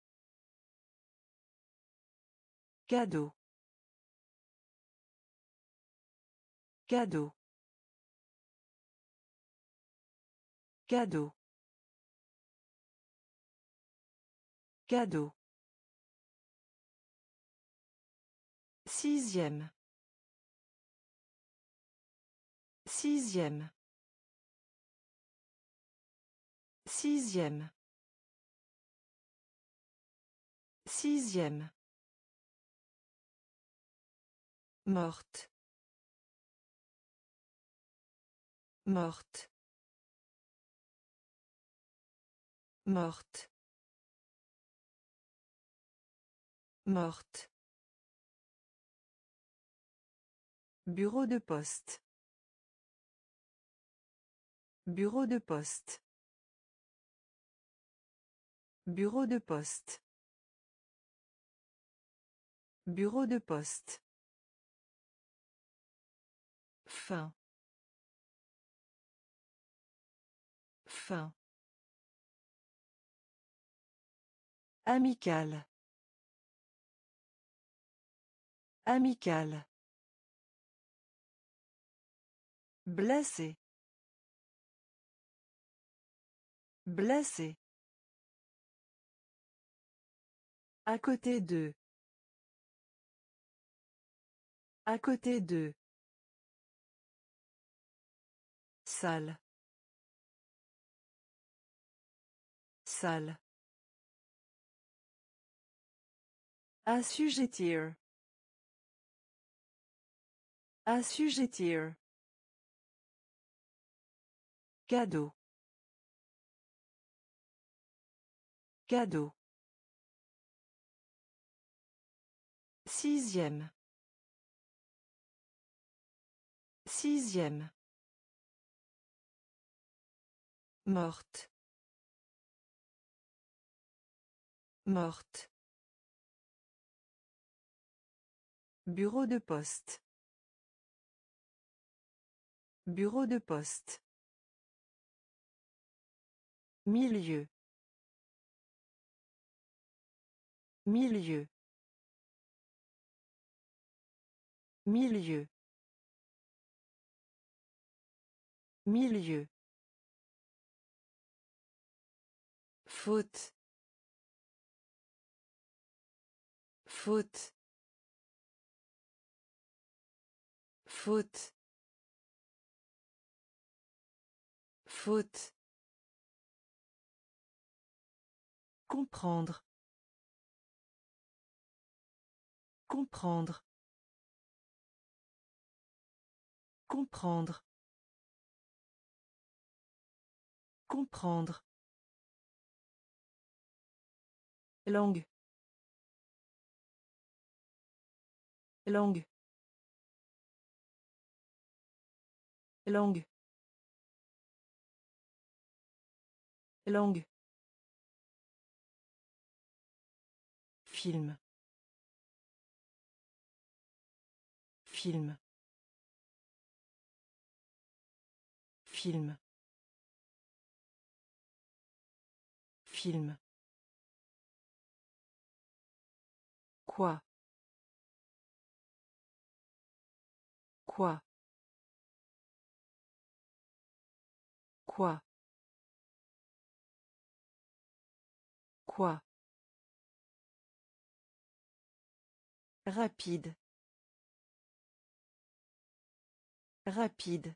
Cadeau. Cadeau. Cadeau. Cadeau. Sixième. Sixième. Sixième. Sixième. Morte. Morte. Morte. Morte. Bureau de poste. Bureau de poste. Bureau de poste. Bureau de poste. Fin. Fin. Amical. Amical. Blessé. Blessé. À côté de. À côté de. Salle. Salle. Assujettir. Assujettir. Cadeau. Cadeau. Sixième. Sixième. Morte. Morte. Bureau de poste. Bureau de poste. Milieu. Milieu. Milieu. Milieu. Faute. Faute. Faute. Faute. Comprendre. Comprendre. Comprendre. Comprendre. Langue. Langue. Langue. Langue. Film. Film. Film. Film. Quoi? Quoi? Quoi? Quoi? Rapide. Rapide.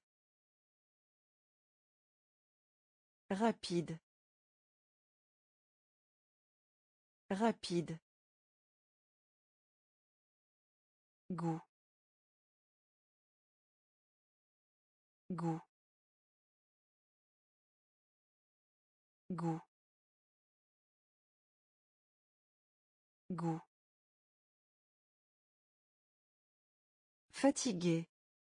Rapide. Rapide. Goût. Goût. Goût. Goût. Fatigué.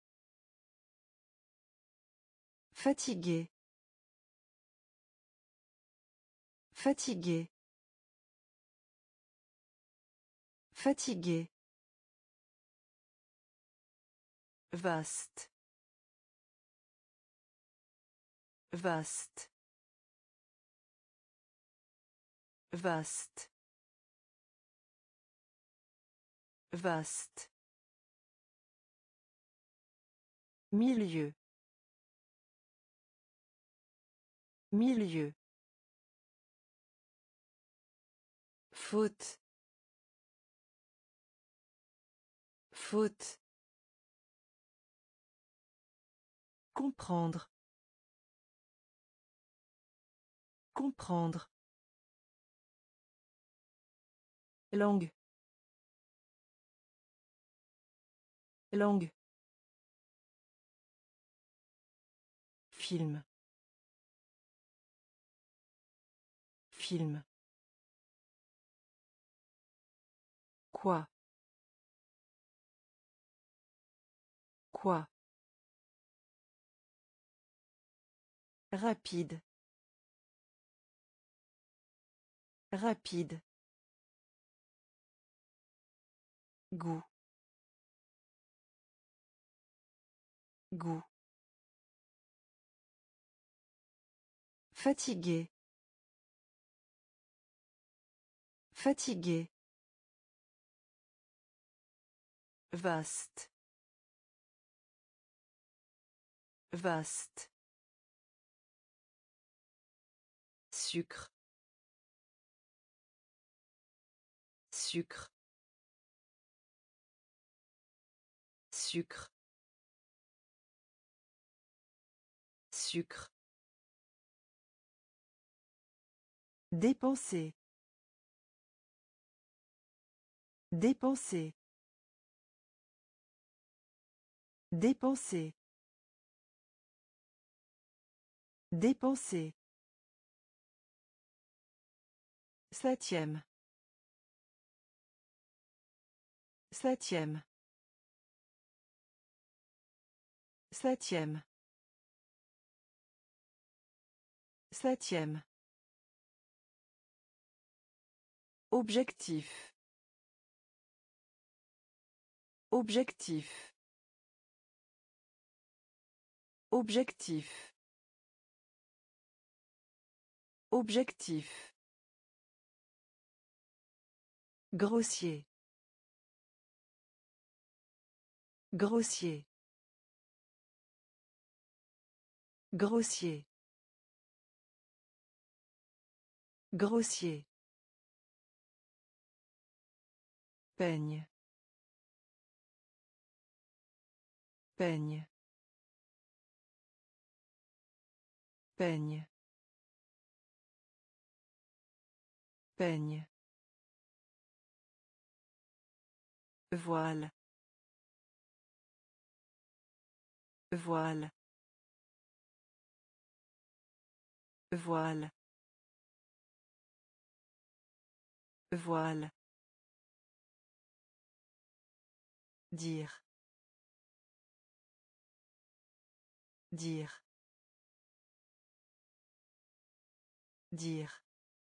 Fatigué. Fatigué. Fatigué. Vaste. Vaste. Vaste. Vaste. Milieu. Milieu. Faute. Faute. Comprendre. Comprendre. Langue. Langue. Film. Film. Quoi? Quoi? Rapide. Rapide. Goût. Goût. Fatigué. Fatigué. Vaste. Vaste. Sucre. Sucre. Sucre. Sucre. Dépenser. Dépenser. Dépenser. Dépenser. Septième. Septième. Septième. Septième. Objectif. Objectif. Objectif. Objectif. Grossier. Grossier. Grossier. Grossier. Peigne. Peigne. Peigne. Peigne. Voile. Voile. Voile. Voile. Dire. Dire. Dire.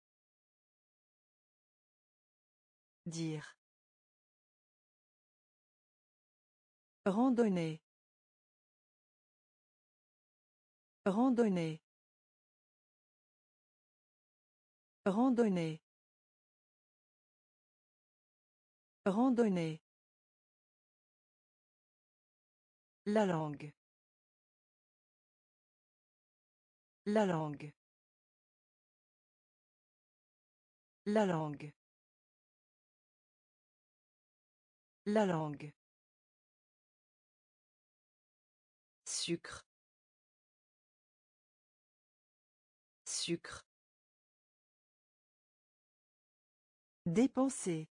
Dire. Randonnée. Randonnée. Randonnée. Randonnée. La langue. La langue. La langue. La langue. Sucre. Sucre. Dépenser.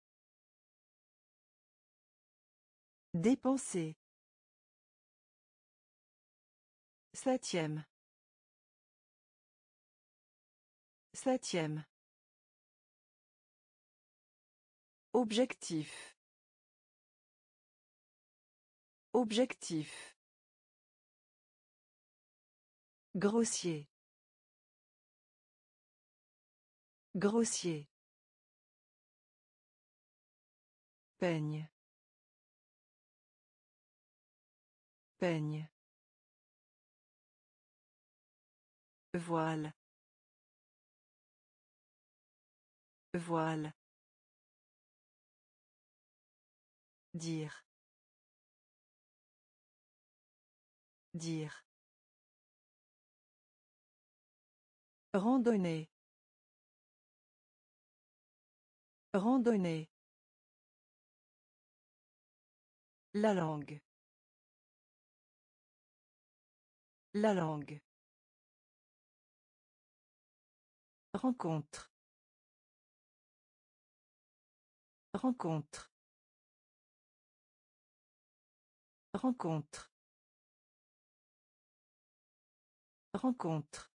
Dépenser. Septième. Septième. Objectif. Objectif. Grossier. Grossier. Peigne. Peigne. Voile. Voile. Dire. Dire. Randonnée. Randonnée. La langue. La langue. Rencontre. Rencontre. Rencontre. Rencontre.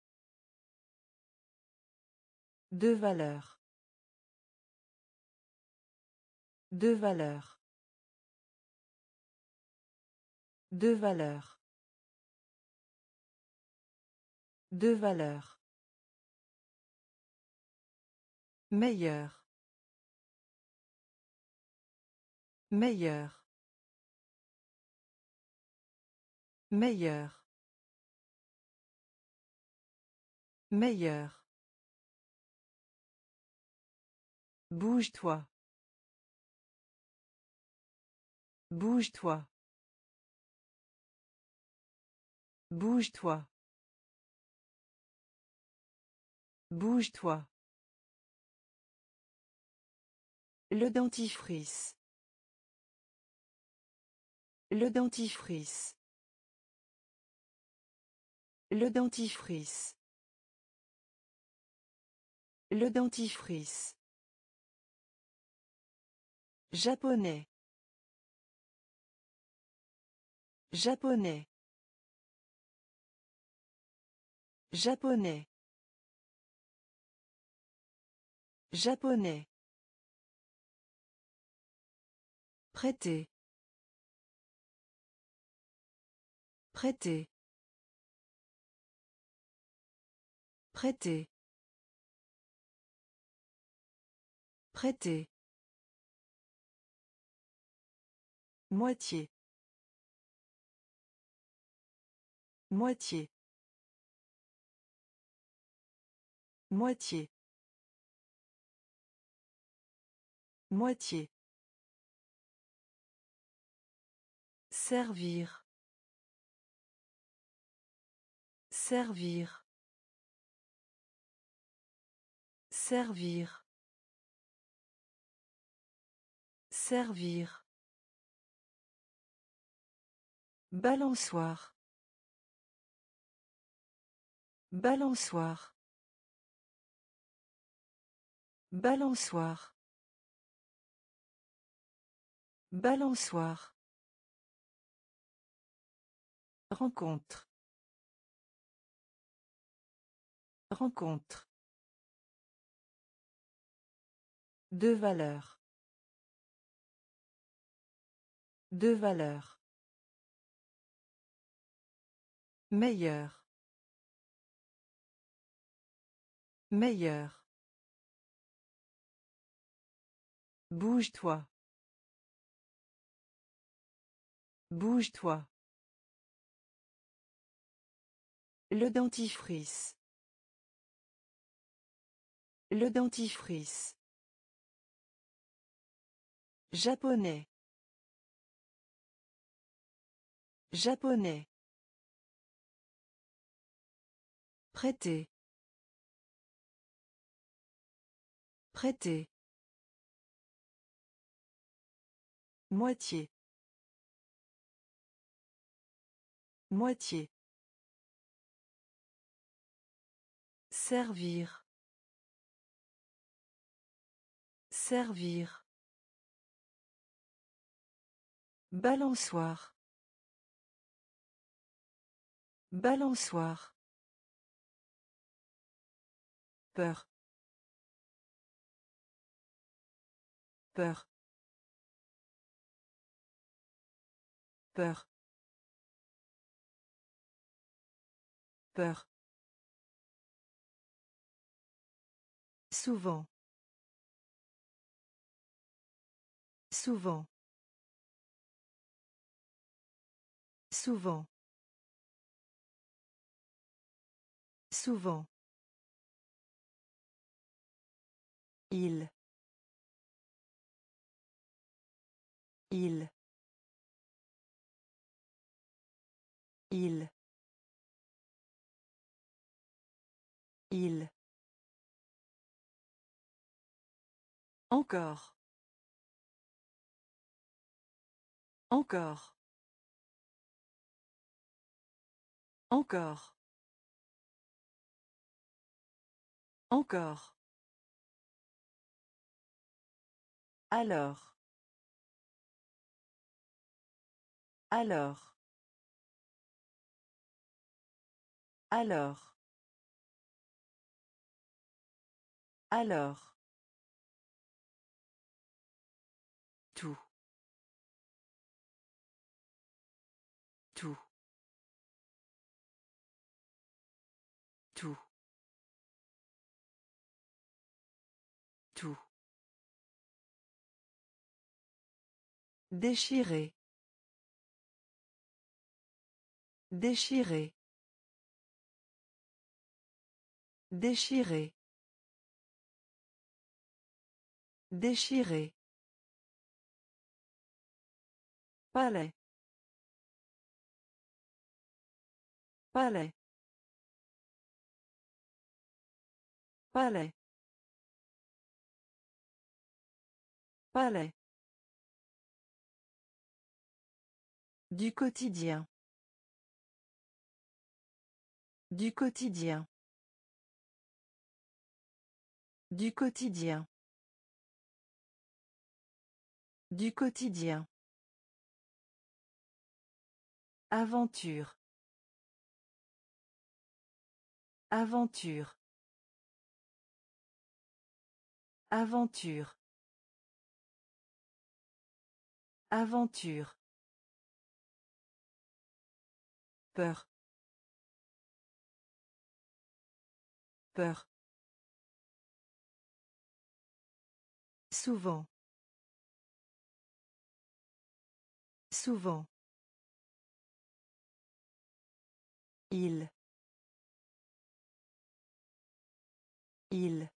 De valeur. De valeur. De valeur. De valeur. Meilleur. Meilleur. Meilleur. Meilleur. Bouge-toi. Bouge-toi. Bouge-toi. Bouge-toi. Le dentifrice. Le dentifrice. Le dentifrice. Le dentifrice. Japonais. Japonais. Japonais. Japonais. Prêter. Prêter. Prêter. Prêter. Moitié. Moitié. Moitié. Moitié. Servir. Servir. Servir. Servir. Balançoire. Balançoire. Balançoire. Balançoire. Rencontre. Rencontre. De valeur. De valeur. Meilleur. Meilleur. Bouge-toi. Bouge-toi. Le dentifrice. Le dentifrice. Japonais. Japonais. Prêter. Prêter. Moitié. Moitié. Servir. Servir. Balançoire. Balançoire. Peur. Peur. Peur. Peur. Souvent. Souvent. Souvent. Souvent. Il. Il. Il. Il. Encore. Encore. Encore. Encore. Alors. Alors. Alors. Alors. Tout. Tout. Tout. Tout. Déchirer. Déchirer. Déchirer. Déchirer. Palais. Palais. Palais. Palais. Du quotidien. Du quotidien. Du quotidien. Du quotidien. Aventure. Aventure. Aventure. Aventure. Peur. Peur. Souvent. Souvent. Il. Il.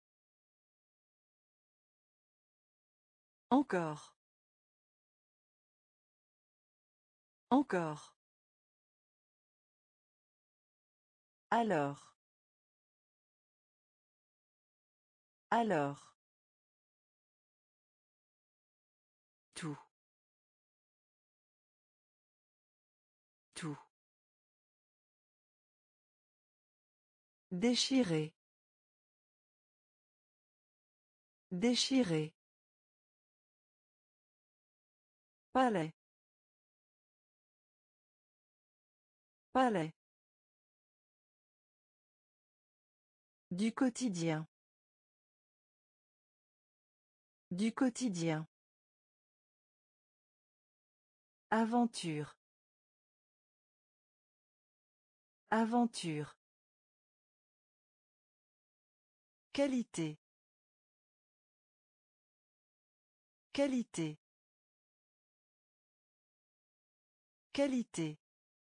Encore. Encore. Alors. Alors. Tout. Tout. Déchirer. Déchirer. Palais. Palais. Du quotidien. Du quotidien. Aventure. Aventure. Qualité. Qualité. Qualité.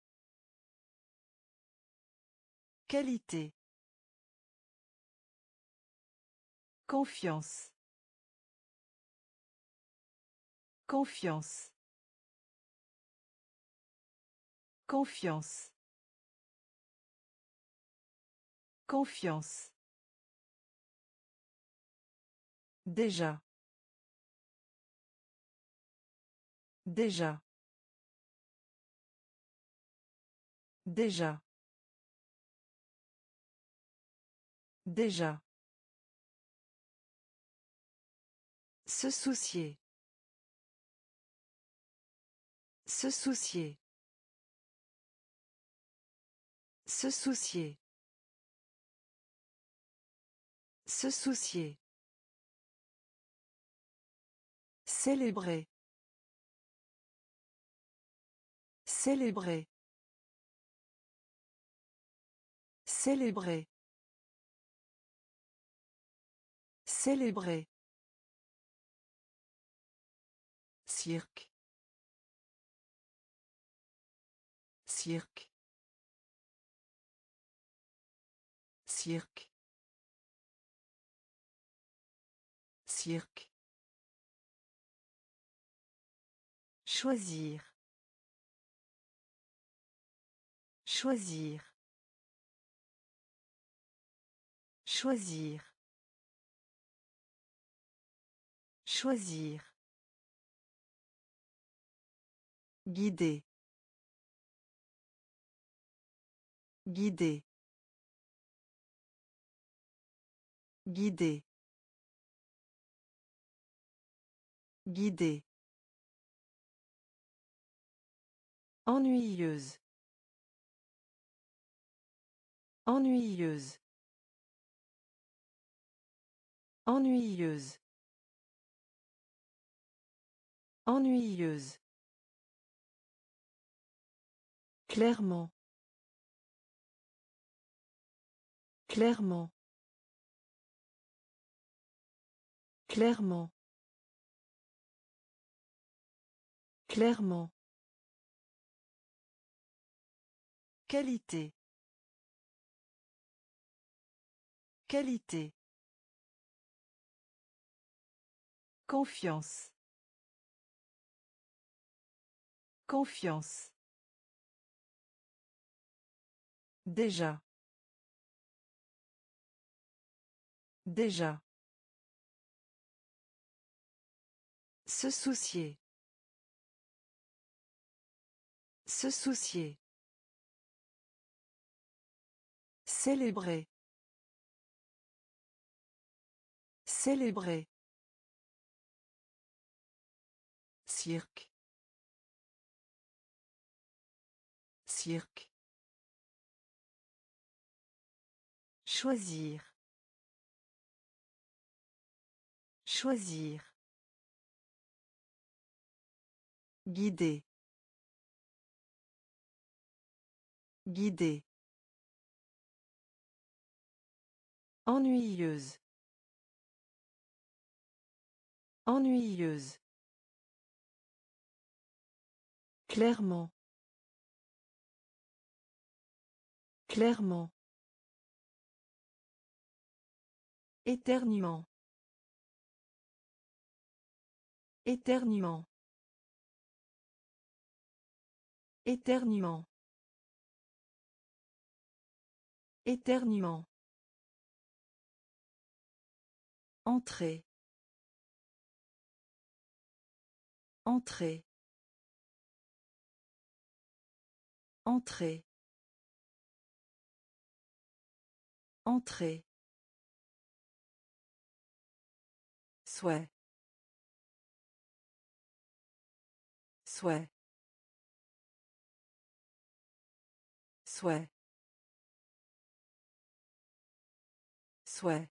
Qualité. Confiance. Confiance. Confiance. Confiance. Déjà. Déjà. Déjà. Déjà. Se soucier. Se soucier. Se soucier. Se soucier. Célébrer. Célébrer. Célébrer. Célébrer. Cirque. Cirque. Cirque. Cirque. Choisir. Choisir. Choisir. Choisir. Guider. Guider. Guider. Guider. Ennuyeuse. Ennuyeuse. Ennuyeuse. Ennuyeuse. Clairement. Clairement. Clairement. Clairement. Qualité. Qualité. Confiance. Confiance. Déjà. Déjà. Se soucier. Se soucier. Célébrer. Célébrer. Cirque. Cirque. Choisir. Choisir. Guider. Guider. Ennuyeuse. Ennuyeuse. Clairement. Clairement. Éternuement. Éternuement. Éternuement. Éternuement. Entrée. Entrée. Entrée. Entrée. Souhait. Souhait. Souhait. Souhait.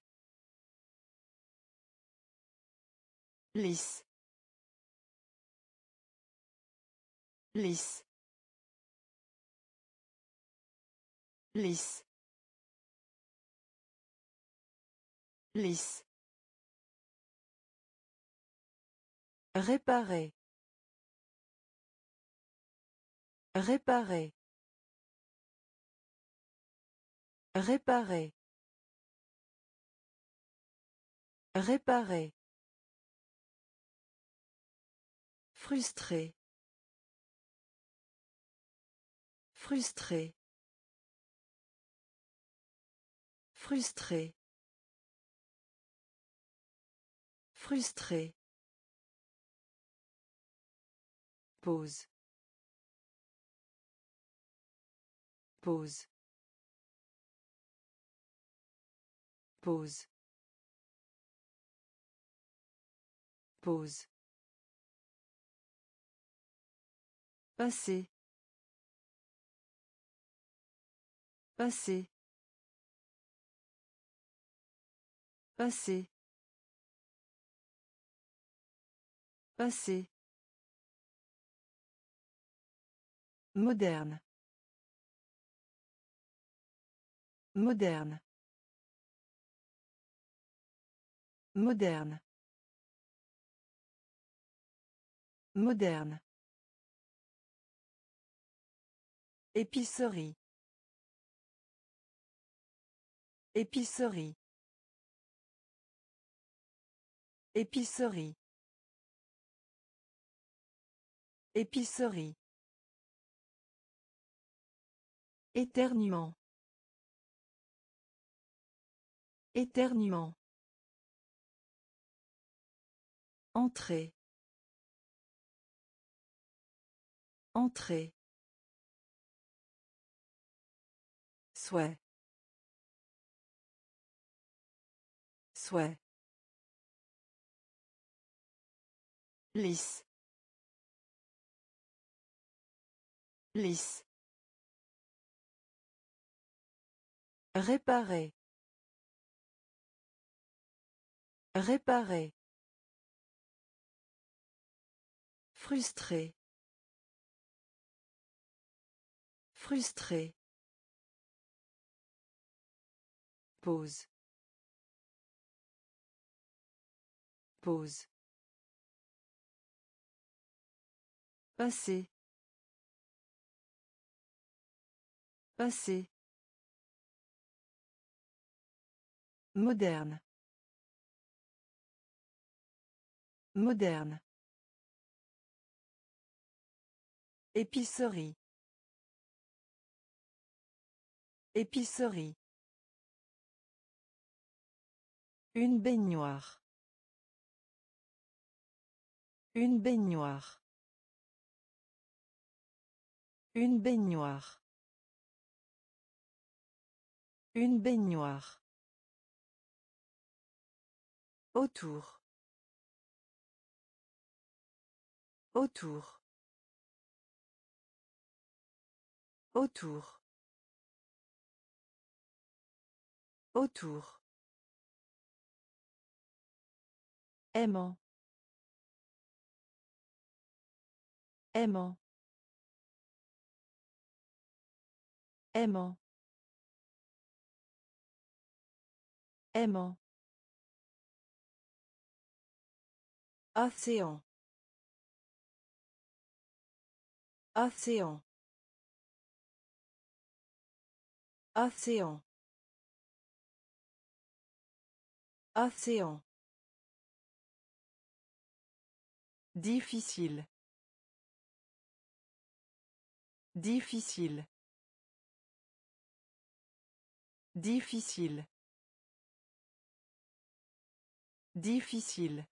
Lisse. Lisse. Lisse. Lisse. Réparer. Réparer. Réparer. Réparer. Frustré. Frustré. Frustré. Frustré. Pause. Pause. Pause. Pause. Passer. Passer. Passer. Passer. Moderne. Moderne. Moderne. Moderne. Épicerie. Épicerie. Épicerie. Épicerie. Éternuement. Éternuement. Entrée. Entrée. Souhait. Souhait. Lisse. Lisse. Réparer. Réparer. Frustré. Frustré. Pause. Pause. Passer. Passer. Moderne. Moderne. Épicerie. Épicerie. Une baignoire. Une baignoire. Une baignoire. Une baignoire. Autour. Autour. Autour. Autour. Aimant. Aimant. Aimant. Aimant. Océan. Océan. Océan. Océan. Difficile. Difficile. Difficile. Difficile.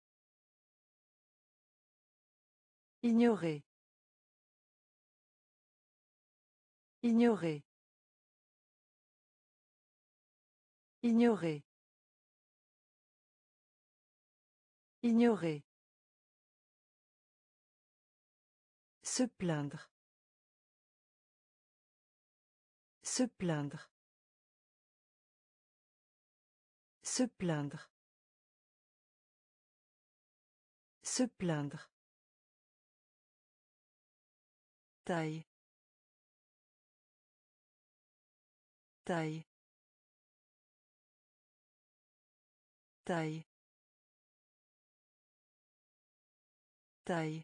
Ignorer. Ignorer. Ignorer. Ignorer. Se plaindre. Se plaindre. Se plaindre. Se plaindre. Taille. Taille. Taille. Taille.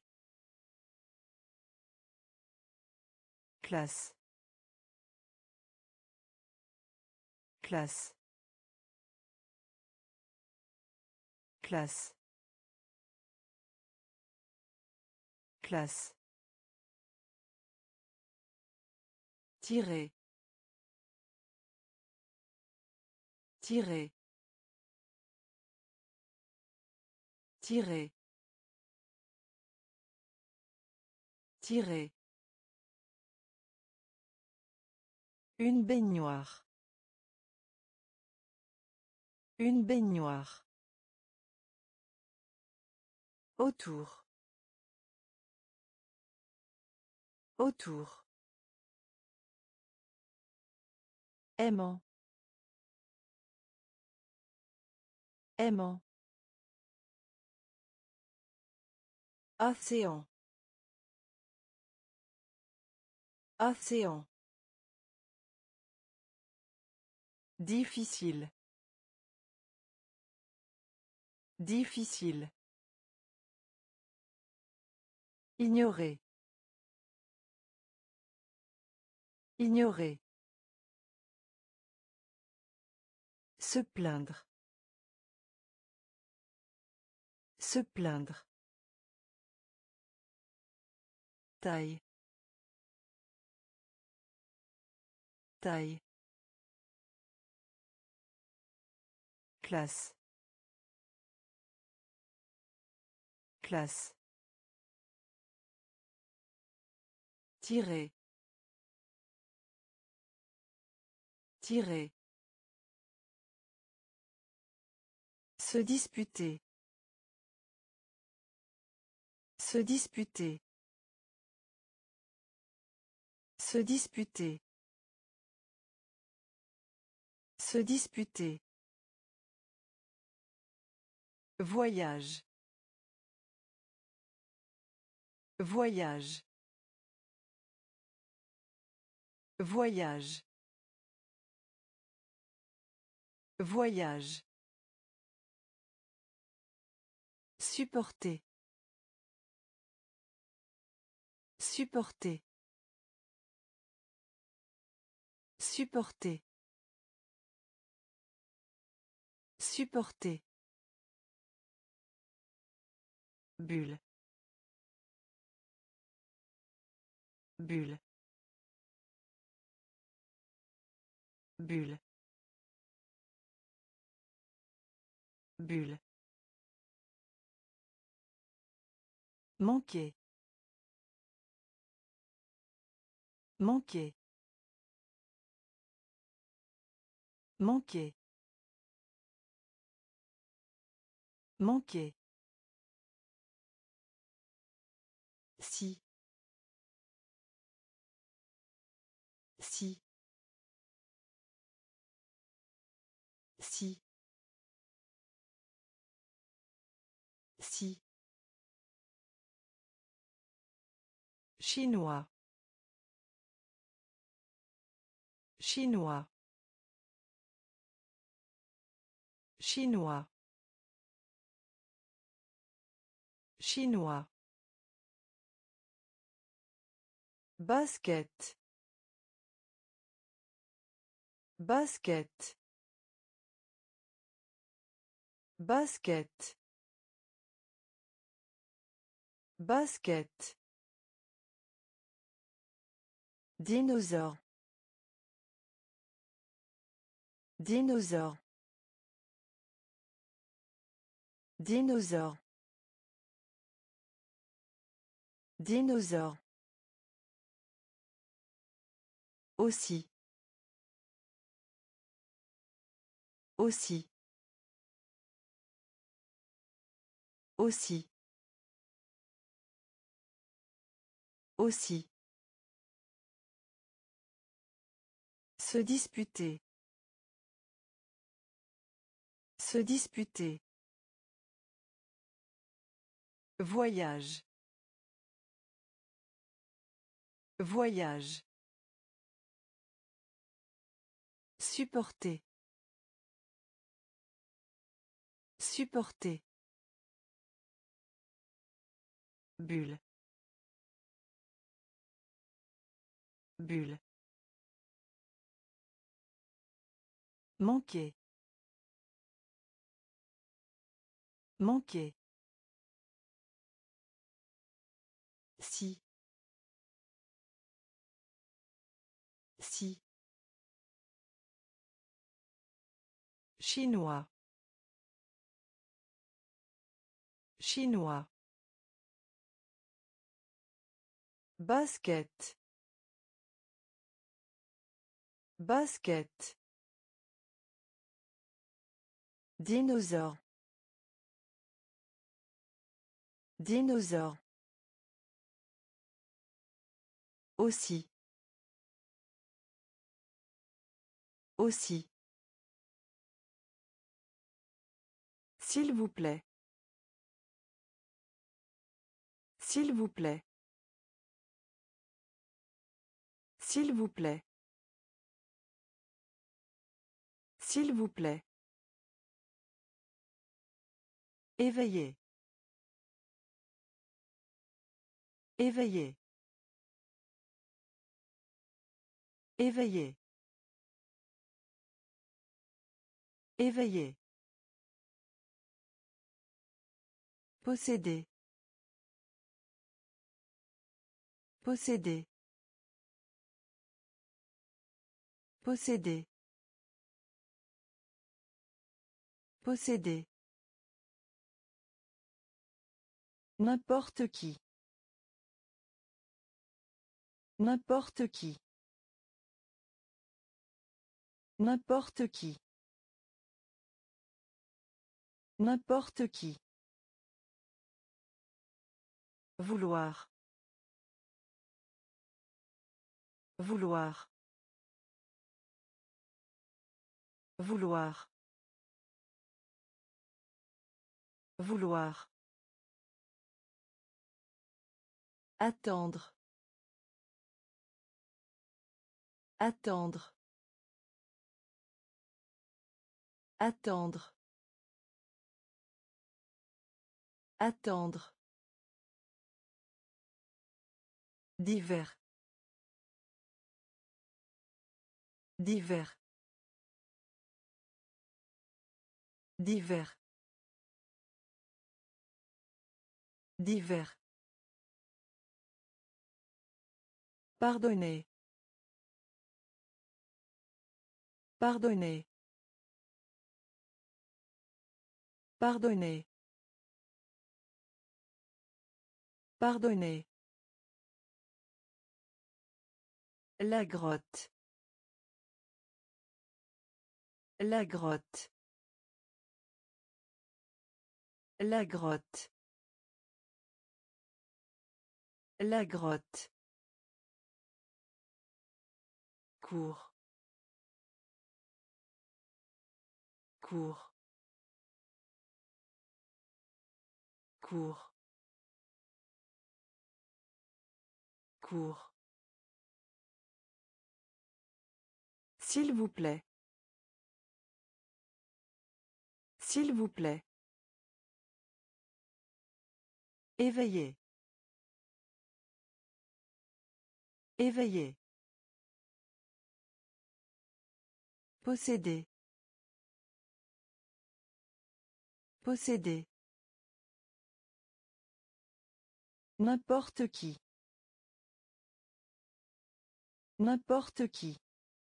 Classe. Classe. Classe. Classe. Tirer. Tirer. Tirer. Tirer. Une baignoire. Une baignoire. Autour. Autour. Aimant. Aimant. Océan. Océan. Difficile. Difficile. Ignorer. Ignorer. Se plaindre. Se plaindre. Taille. Taille. Classe. Classe. Tirer. Tirer. Se disputer. Se disputer. Se disputer. Se disputer. Voyage. Voyage. Voyage. Voyage. Supporter. Supporter. Supporter. Supporter. Bulle. Bulle. Bulle. Bulle. Manquer. Manquer. Manquer. Manquer. Si. Si. Si. Si. Chinois. Chinois. Chinois. Chinois. Basket. Basket. Basket. Basket. Dinosaure. Dinosaure. Dinosaure. Dinosaure. Aussi. Aussi. Aussi. Aussi. Se disputer. Se disputer. Voyage. Voyage. Supporter. Supporter. Bulle. Bulle. Manquer. Manquer. Si. Si. Chinois. Chinois. Basket. Basket. Dinosaure. Dinosaure. Aussi. Aussi. S'il vous plaît. S'il vous plaît. S'il vous plaît. S'il vous plaît. Éveiller. Éveiller. Éveiller. Éveiller. Posséder. Posséder. Posséder. Posséder. N'importe qui. N'importe qui. N'importe qui. N'importe qui. Vouloir. Vouloir. Vouloir. Vouloir. Attendre. Attendre. Attendre. Attendre. Divers. Divers. Divers. Divers. Pardonner. Pardonner. Pardonner. Pardonner. La grotte. La grotte. La grotte. La grotte. Cours. Cours. Cours. Cours. S'il vous plaît. S'il vous plaît. Éveillé. Éveillé. Posséder. Posséder. N'importe qui. N'importe qui.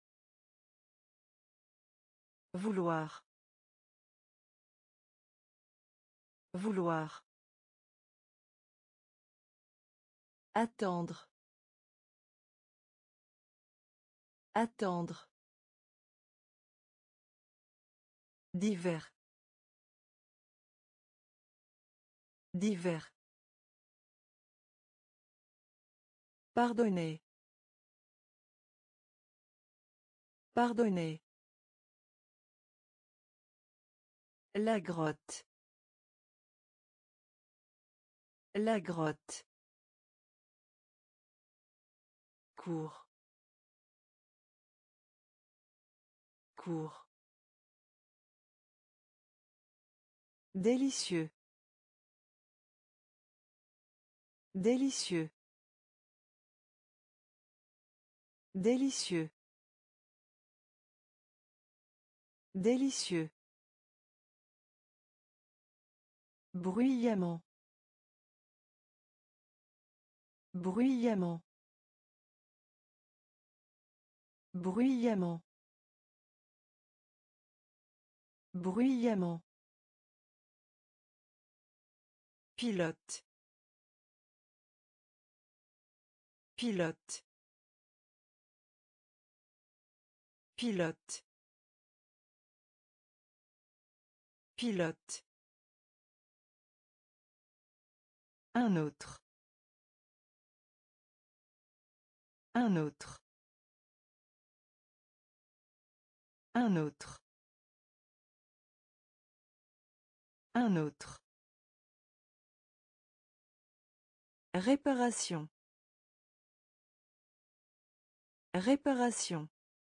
Vouloir. Vouloir. Attendre. Attendre. Divers. Divers. Pardonner. Pardonner. La grotte. La grotte. Cours. Cours. Délicieux. Délicieux. Délicieux. Délicieux. Bruyamment. Bruyamment. Bruyamment. Bruyamment. Pilote. Pilote. Pilote. Pilote. Un autre. Un autre. Un autre. Un autre. Réparation. Réparation.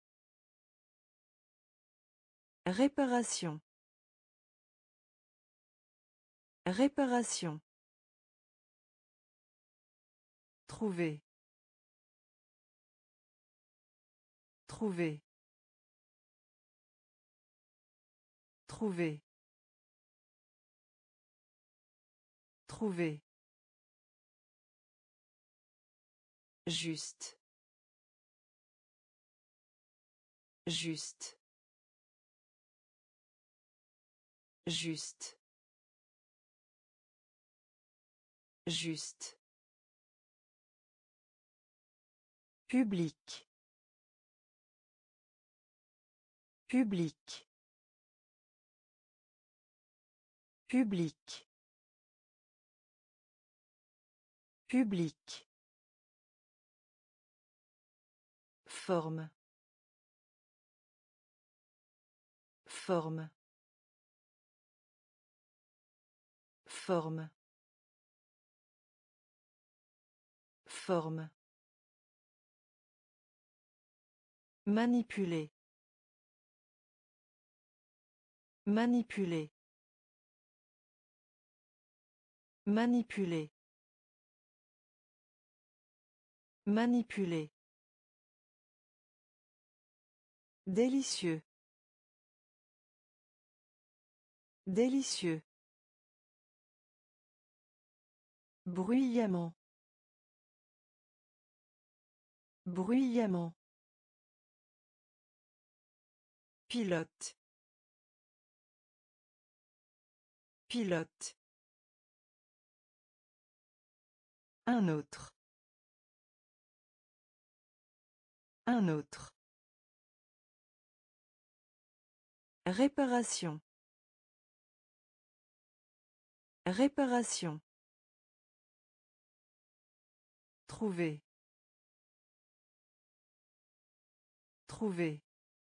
Réparation. Réparation. Trouver. Trouver. Trouver. Trouver. Juste. Juste. Juste. Juste. Public. Public. Public. Public. Forme. Forme. Forme. Forme. Manipuler. Manipuler. Manipuler. Manipuler. Délicieux. Délicieux. Bruyamment. Bruyamment. Pilote. Pilote. Un autre. Un autre. Réparation. Réparation. Trouver. Trouver.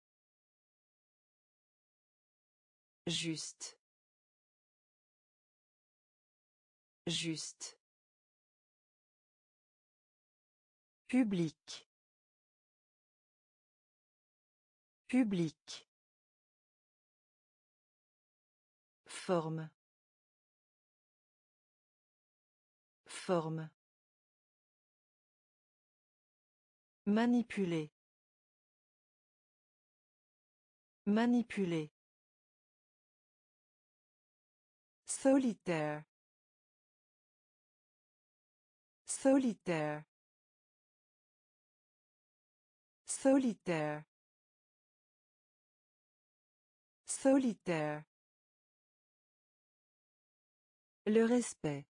Juste. Juste. Public. Public. Forme. Forme. Manipuler. Manipuler. Solitaire. Solitaire. Solitaire. Solitaire. Le respect.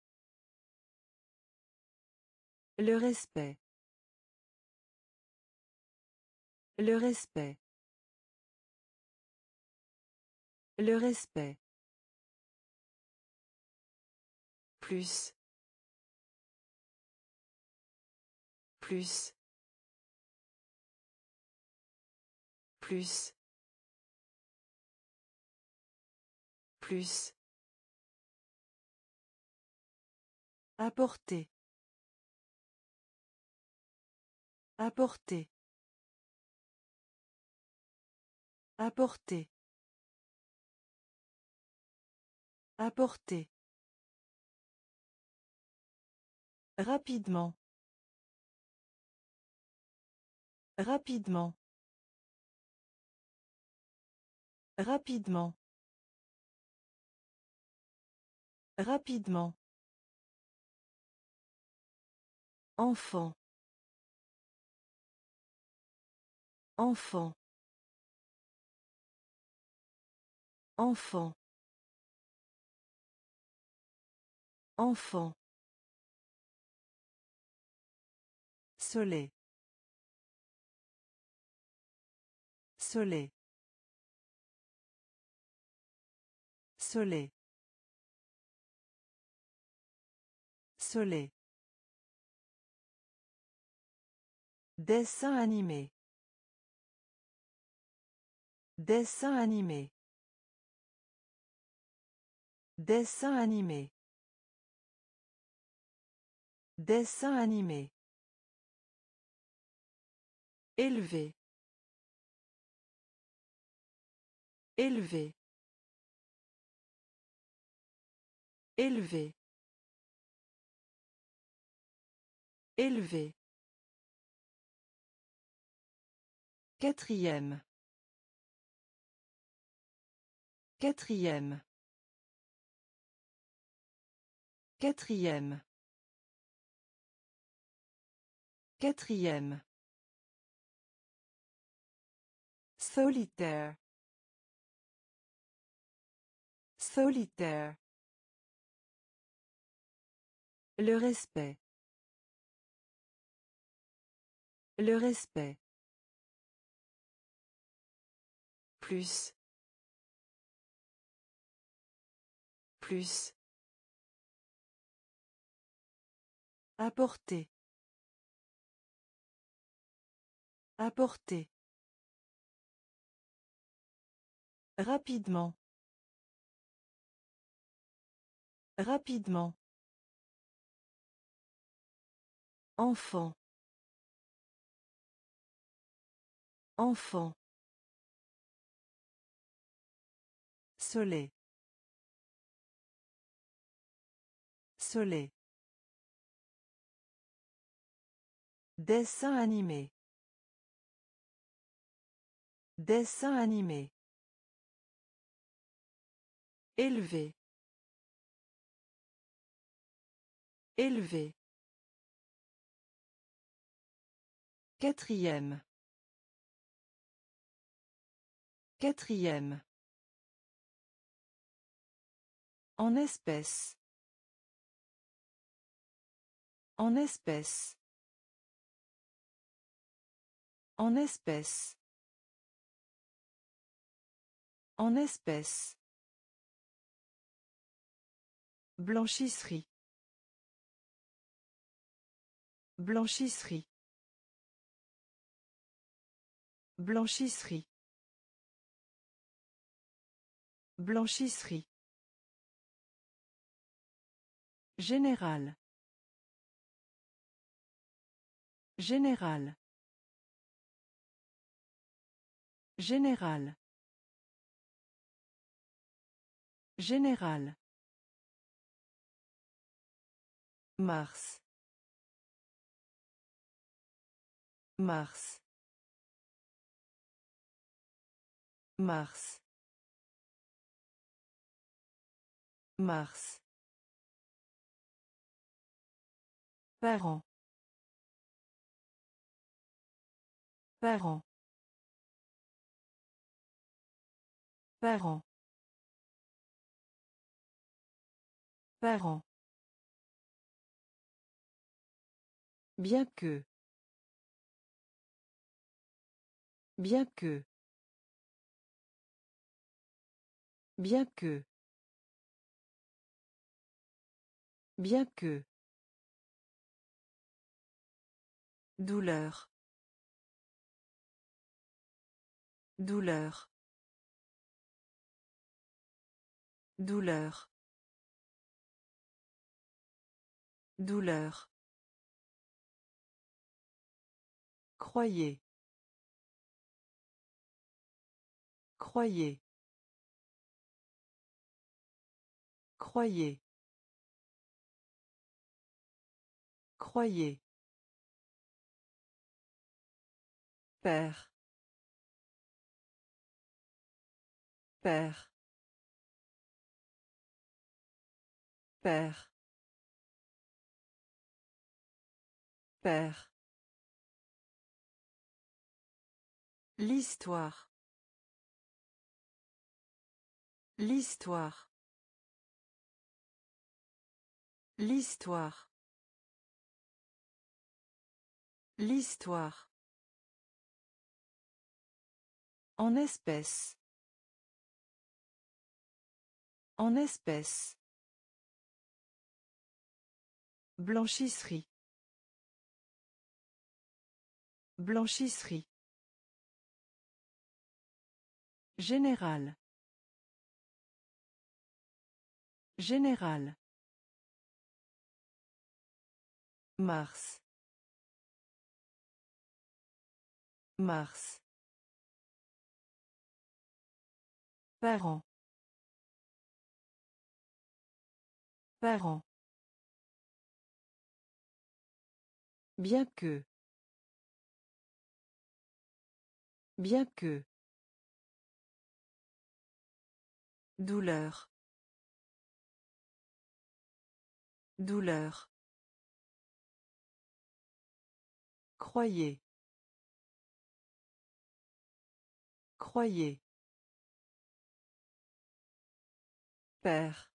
Le respect. Le respect. Le respect. Plus. Plus. Plus. Plus. Apporter. Apporter. Apporter. Apporter. Rapidement. Rapidement. Rapidement. Rapidement. Enfant. Enfant. Enfant. Enfant. Soleil. Soleil. Soleil. Soleil. Dessin animé. Dessin animé. Dessin animé. Dessin animé. Élevé. Élevé. Élevé. Élevé. Quatrième. Quatrième. Quatrième. Quatrième. Solitaire. Solitaire. Le respect. Le respect. Plus. Plus. Apporter. Apporter. Rapidement. Rapidement. Enfant. Enfant. Soleil. Soleil. Dessin animé. Dessin animé. Élevé. Élevé. Quatrième. Quatrième. En espèce. En espèce. En espèce. En espèce. Blanchisserie. Blanchisserie. Blanchisserie. Blanchisserie. Général. Général. Général. Général. Mars. Mars. Mars. Mars. Parents. Parents. Parents. Parents. Bien que. Bien que. Bien que. Bien que. Douleur. Douleur. Douleur. Douleur. Croyez. Croyez. Croyez. Croyez. Père. Père. Père. Père. L'histoire. L'histoire. L'histoire. L'histoire. En espèce. En espèce. Blanchisserie. Blanchisserie. Général. Général. Mars. Mars. Parents. Parents. Bien que. Bien que. Douleur. Douleur. Croyez. Croyez. Père.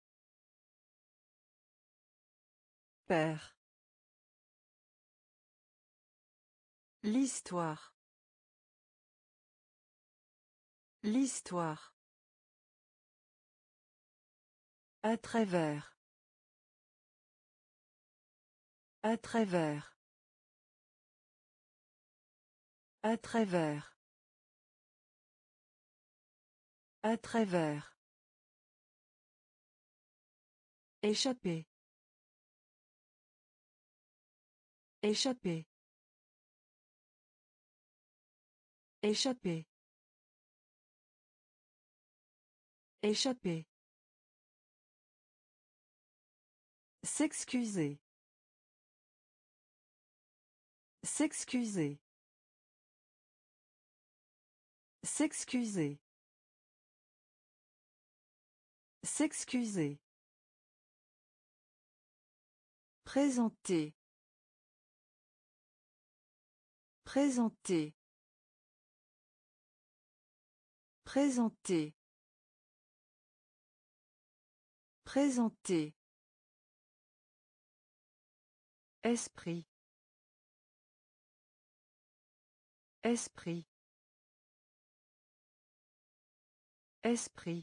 Père. L'histoire. L'histoire. À travers. À travers. À travers. À travers. Échapper. Échapper. Échapper. Échapper. S'excuser. S'excuser. S'excuser. S'excuser. Présenter. Présenter. Présenter. Présenter. Esprit. Esprit. Esprit.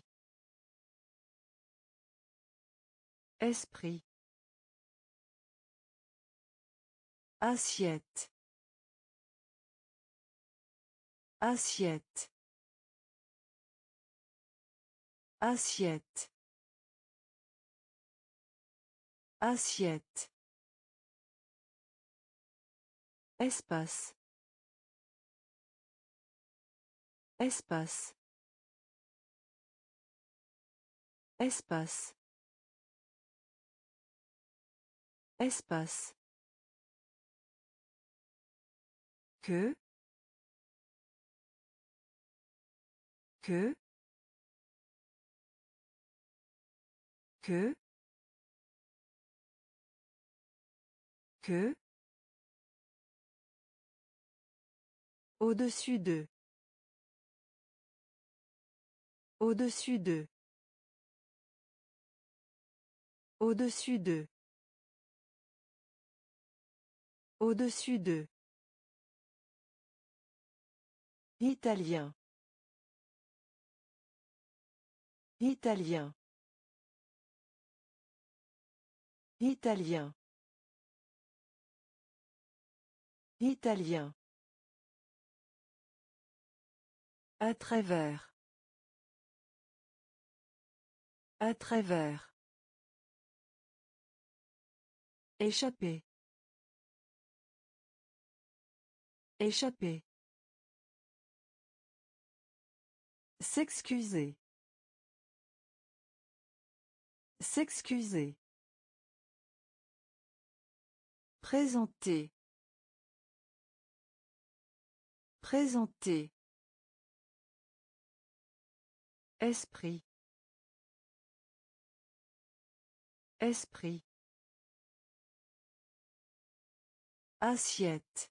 Esprit. Assiette. Assiette. Assiette. Assiette. Espace. Espace. Espace. Espace. Que. Que. Que. Que. Au-dessus d'eux. Au-dessus d'eux. Au-dessus d'eux. Au-dessus d'eux. Italien. Italien. Italien. Italien. À travers. À travers. Échapper. Échapper. S'excuser. S'excuser. Présenter. Présenter. Esprit. Esprit. Assiette.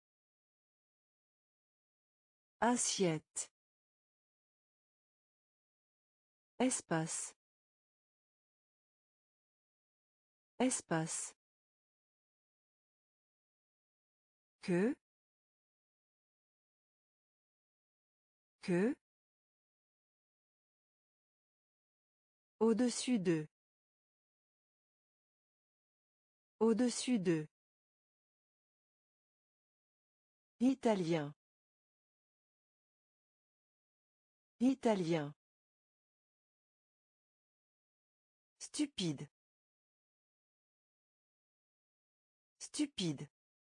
Assiette. Espace. Espace. Que. Que. Au-dessus d'eux. Au-dessus d'eux. Italien. Italien. Stupide. Stupide.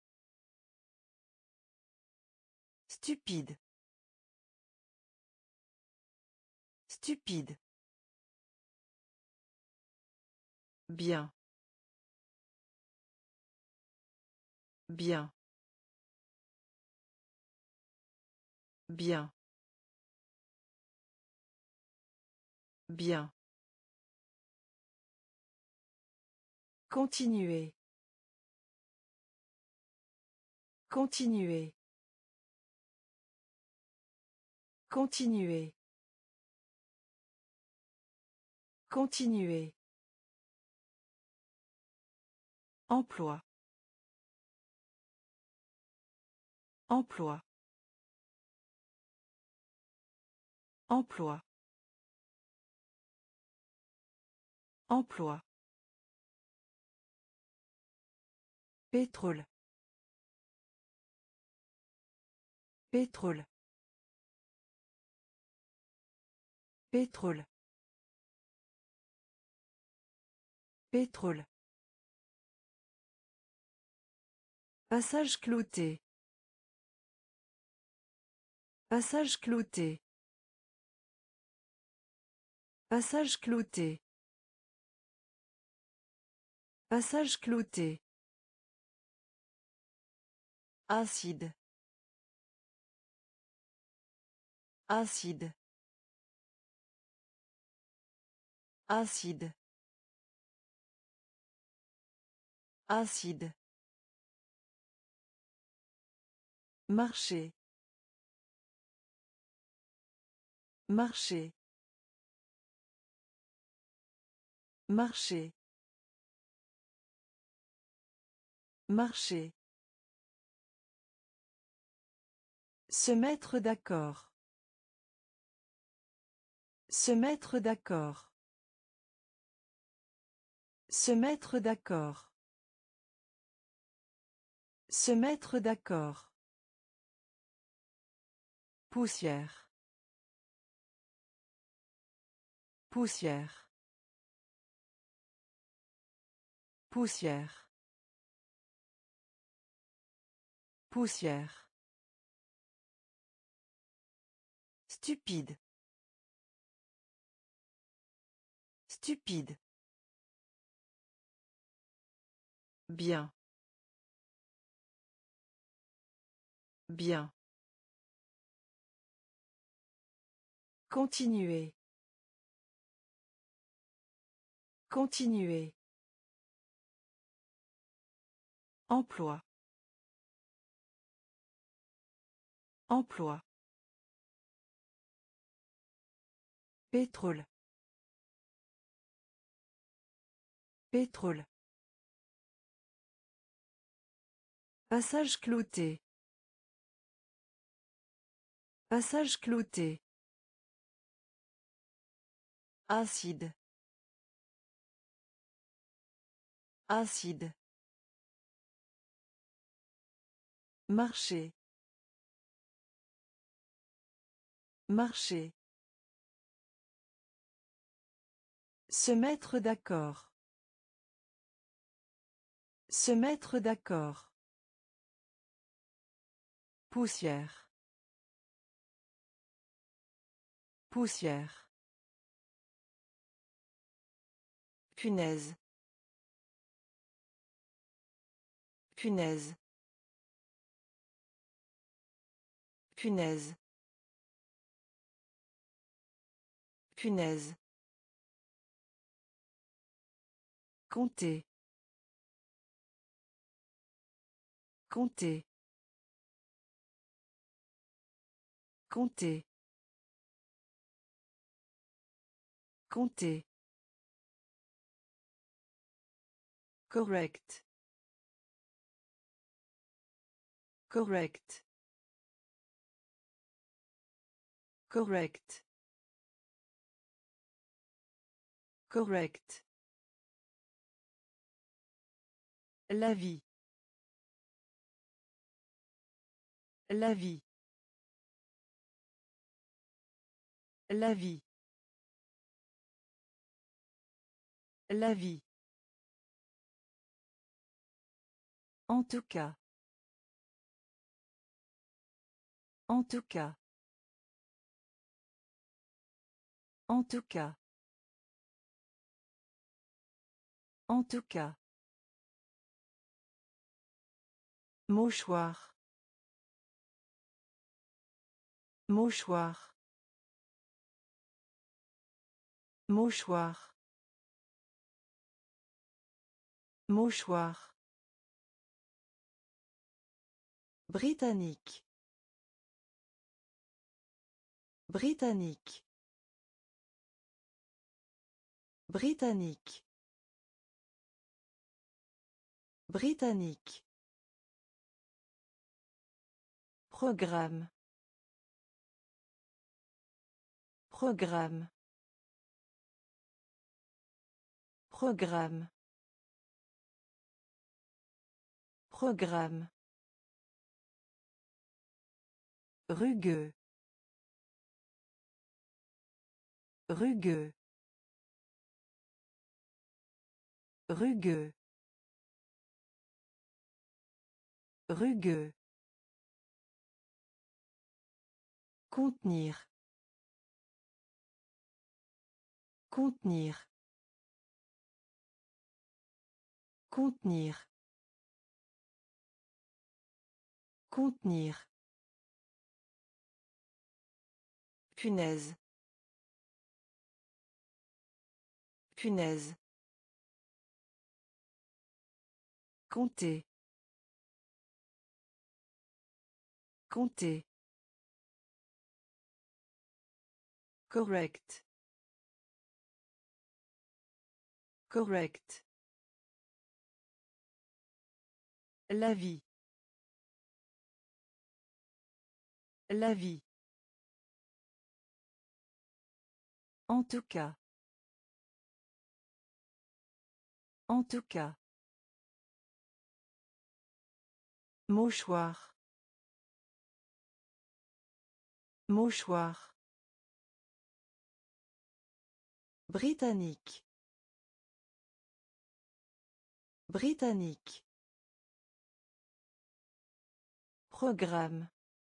Stupide. Stupide. Bien. Bien. Bien. Bien. Continuer. Continuer. Continuer. Continuer. Emploi. Emploi. Emploi. Emploi. Pétrole. Pétrole. Pétrole. Pétrole. Passage clouté. Passage clouté. Passage clouté. Passage clouté. Acide. Acide. Acide. Acide. Marcher. Marcher. Marcher. Marcher. Se mettre d'accord. Se mettre d'accord. Se mettre d'accord. Se mettre d'accord. Poussière. Poussière. Poussière. Poussière. Stupide. Stupide. Bien. Bien. Continuer. Continuer. Emploi. Emploi. Pétrole. Pétrole. Passage clouté. Passage clouté. Acide. Acide. Marcher. Marcher. Se mettre d'accord. Se mettre d'accord. Poussière. Poussière. Punaise. Punaise. Punaise. Punaise. Compter. Compter. Compter. Compter. Correct. Correct. Correct. Correct. La vie. La vie. La vie. La vie. En tout cas. En tout cas. En tout cas. En tout cas. Mouchoir. Mouchoir. Mouchoir. Mouchoir. Britannique. Britannique. Britannique. Britannique. Programme. Programme. Programme. Programme. Rugueux. Rugueux. Rugueux. Rugueux. Contenir. Contenir. Contenir. Contenir. Punaise. Punaise. Compter. Compter. Correct. Correct. La vie. La vie. En tout cas. En tout cas. Mouchoir. Mouchoir. Britannique. Britannique. Programme.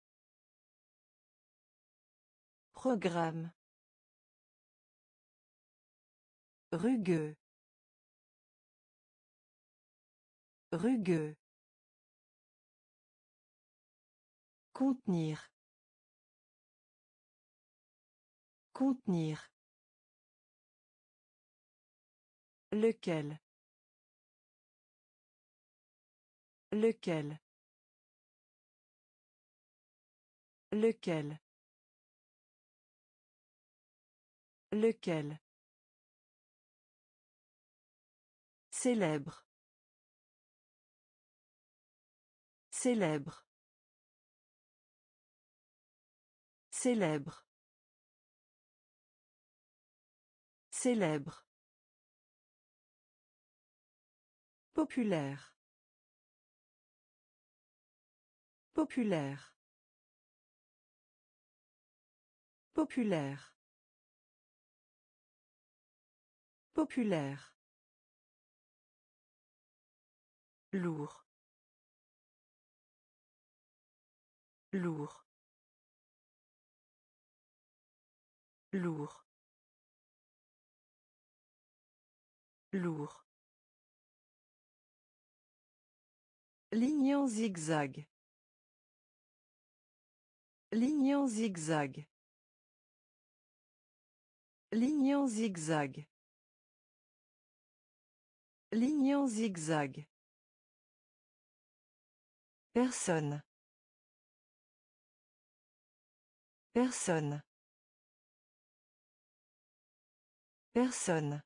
Programme. Rugueux. Rugueux. Contenir. Contenir. Lequel. Lequel. Lequel. Lequel. Célèbre. Célèbre. Célèbre. Célèbre. Populaire. Populaire. Populaire. Populaire. Lourd. Lourd. Lourd. Lourd. Ligne en zigzag. Ligne en zigzag. Ligne en zigzag. Ligne en zigzag. Personne. Personne. Personne.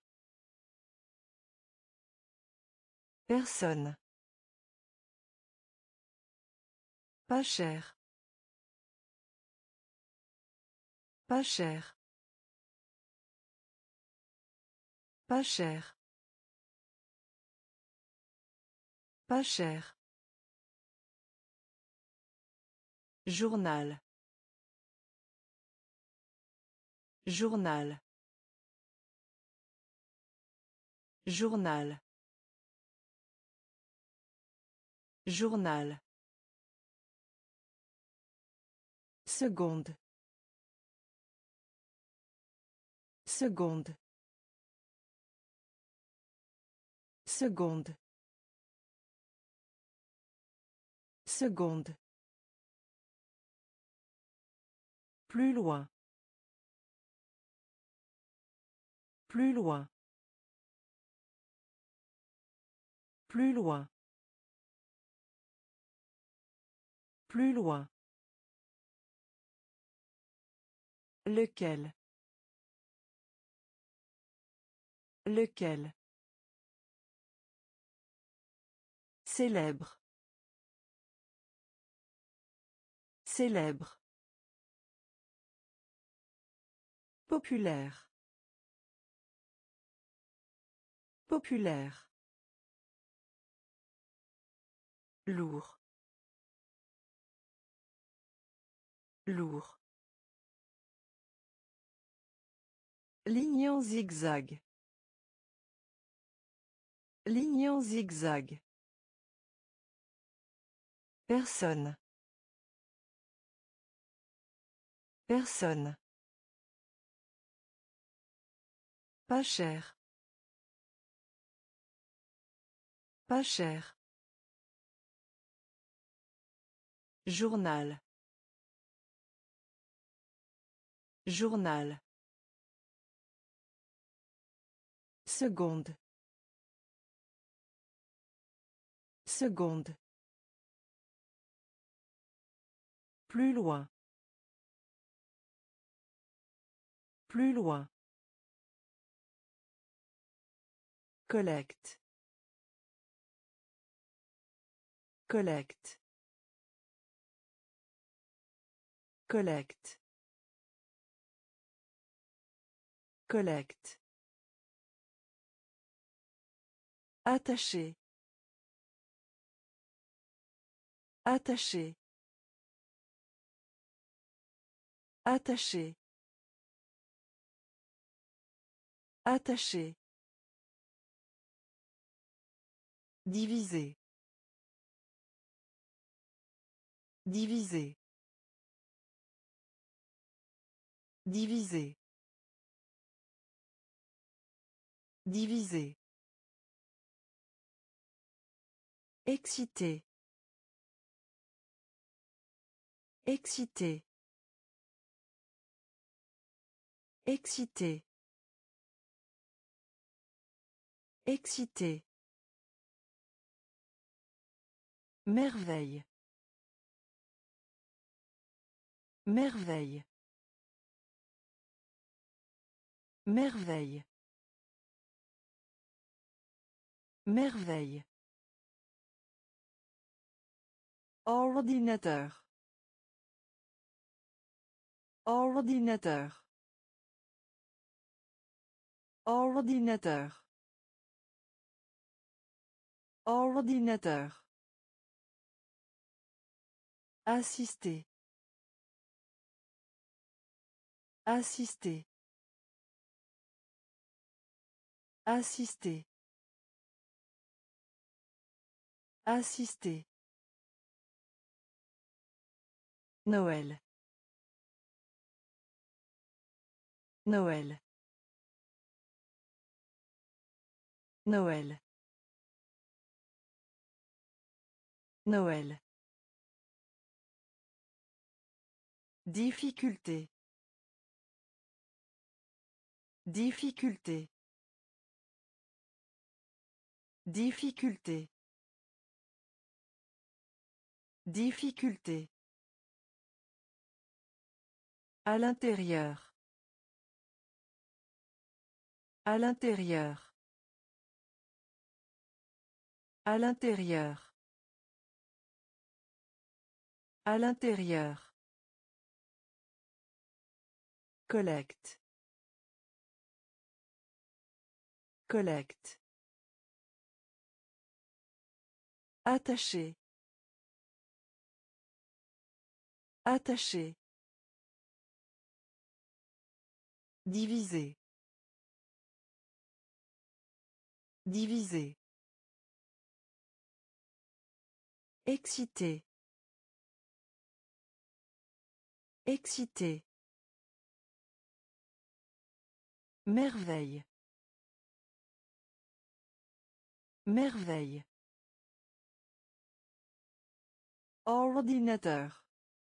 Personne. Pas cher. Pas cher. Pas cher. Pas cher. Journal. Journal. Journal. Journal. Seconde. Seconde. Seconde. Seconde. Plus loin. Plus loin. Plus loin. Plus loin. Lequel. Lequel. Célèbre. Célèbre. Populaire. Populaire. Lourd. Lourd. Ligne en zigzag. Ligne en zigzag. Personne. Personne. Pas cher. Pas cher. Journal. Journal. Seconde. Seconde. Plus loin. Plus loin. Collecte. Collecte. Collecte. Collecte. Attaché. Attaché. Attaché. Attaché. Diviser. Diviser. Diviser. Diviser. Excité. Excité. Excité. Excité. Merveille. Merveille. Merveille. Merveille. Ordinateur. Ordinateur. Ordinateur. Ordinateur. Assister. Assister. Assister. Assister. Noël. Noël. Noël. Noël. Difficulté. Difficulté. Difficulté. Difficulté. À l'intérieur. À l'intérieur. À l'intérieur. À l'intérieur. Collecte. Collecte. Attaché. Attaché. Diviser. Diviser. Excité. Excité. Merveille. Merveille. Ordinateur.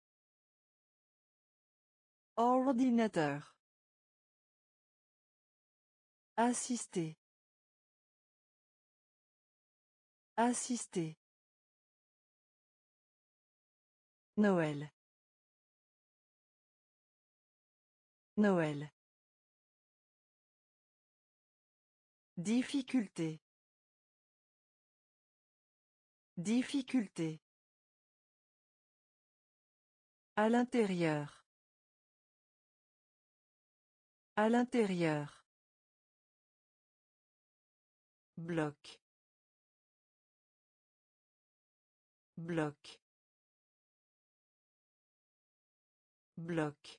Ordinateur. Assister. Assister. Noël. Noël. Difficulté. Difficulté. À l'intérieur. À l'intérieur. Bloc. Bloc. Bloc.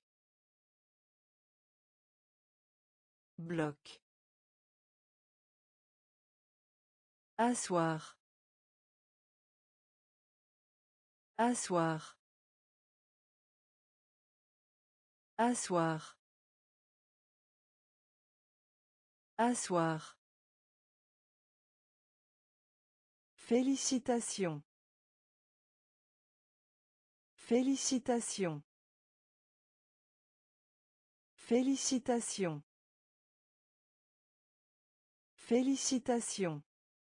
Bloc. Asseoir. Asseoir. Asseoir. Asseoir. Félicitations. Félicitations. Félicitations. Félicitations.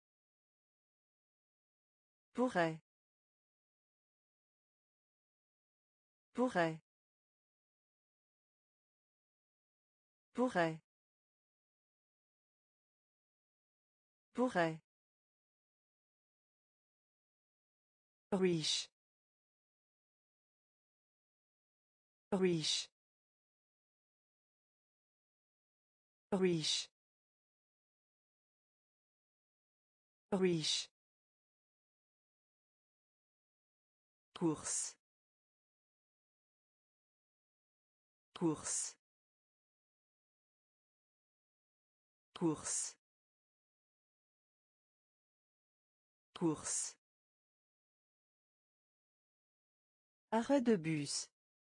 Pourrait. Pourrait. Pourrait. Pourrait. Riche. Riche. Riche. Riche. Course. Course. Course. Course. Arrêt de bus.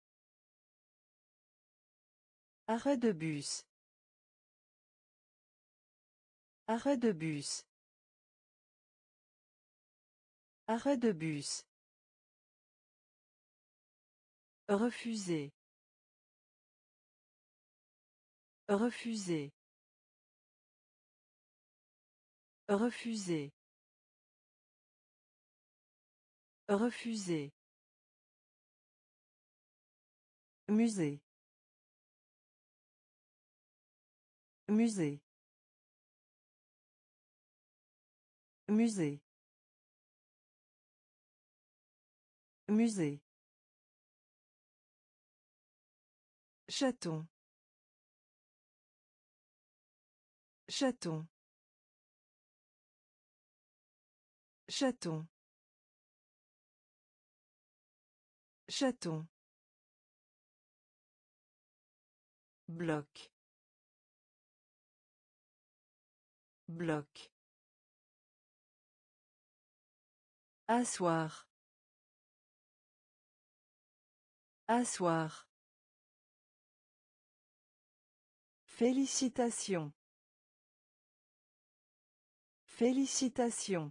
Arrêt de bus. Arrêt de bus. Arrêt de bus. Refuser. Refuser. Refuser. Refuser. Musée. Musée. Musée. Musée. Chaton. Chaton. Chaton. Chaton. Bloc. Bloc. Asseoir. Asseoir. Félicitations. Félicitations.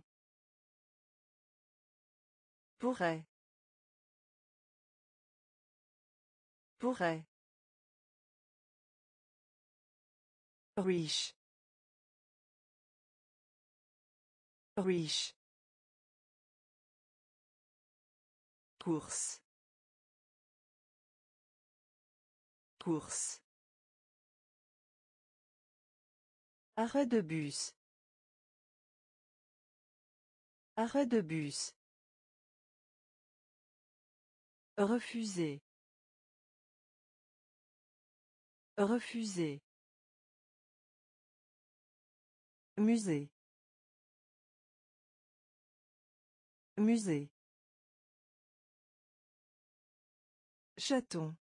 Pourrait. Pourrait. Riche. Riche. Course. Course. Arrêt de bus. Arrêt de bus. Refuser. Refuser. Musée. Musée. Chaton.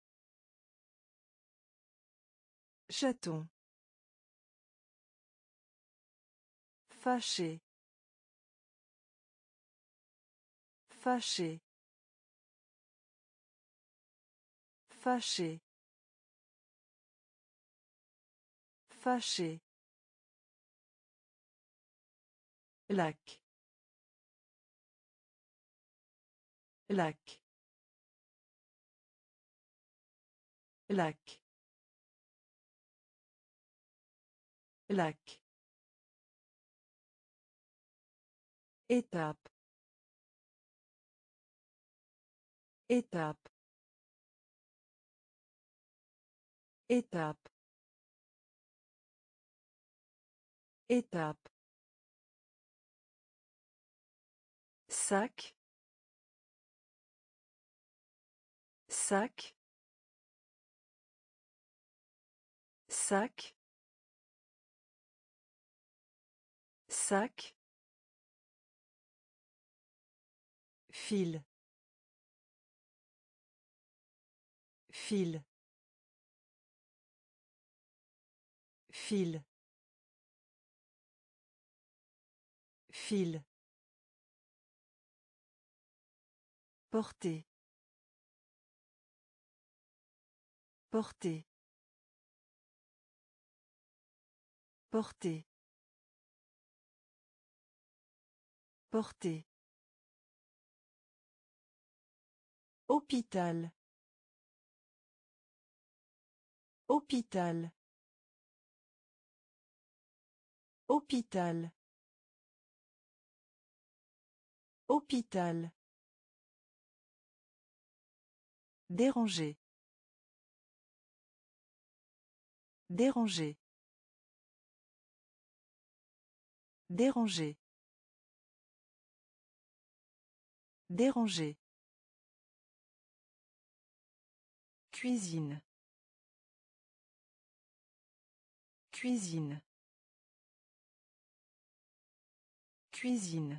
Chaton. Fâché. Fâché. Fâché. Fâché. Lac. Lac. Lac. Lac. Étape. Étape. Étape. Étape. Sac. Sac. Sac. Sac. Fil. Fil. Fil. Fil. Porter. Porter. Porter. Porter. Hôpital. Hôpital. Hôpital. Hôpital. Déranger. Déranger. Déranger. Déranger. Cuisine. Cuisine. Cuisine.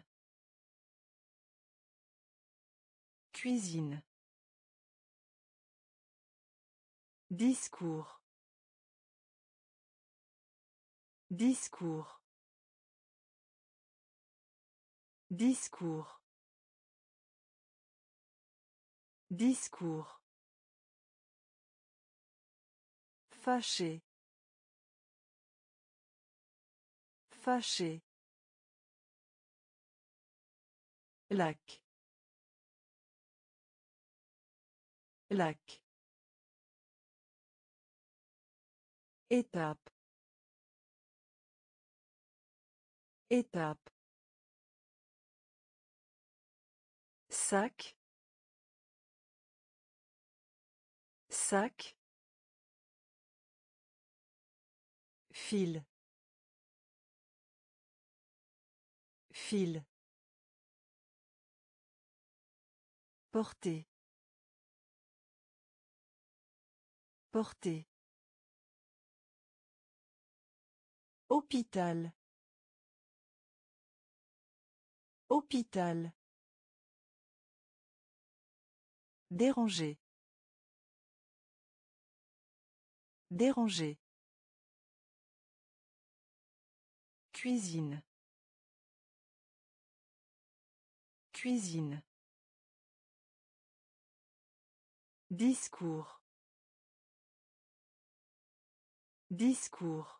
Cuisine. Discours. Discours. Discours. Discours. Fâché. Fâché. Lac. Lac. Étape. Étape. Sac. Sac. Fil. Fil. Porter. Porter. Hôpital. Hôpital. Déranger. Déranger. Cuisine. Cuisine. Discours. Discours.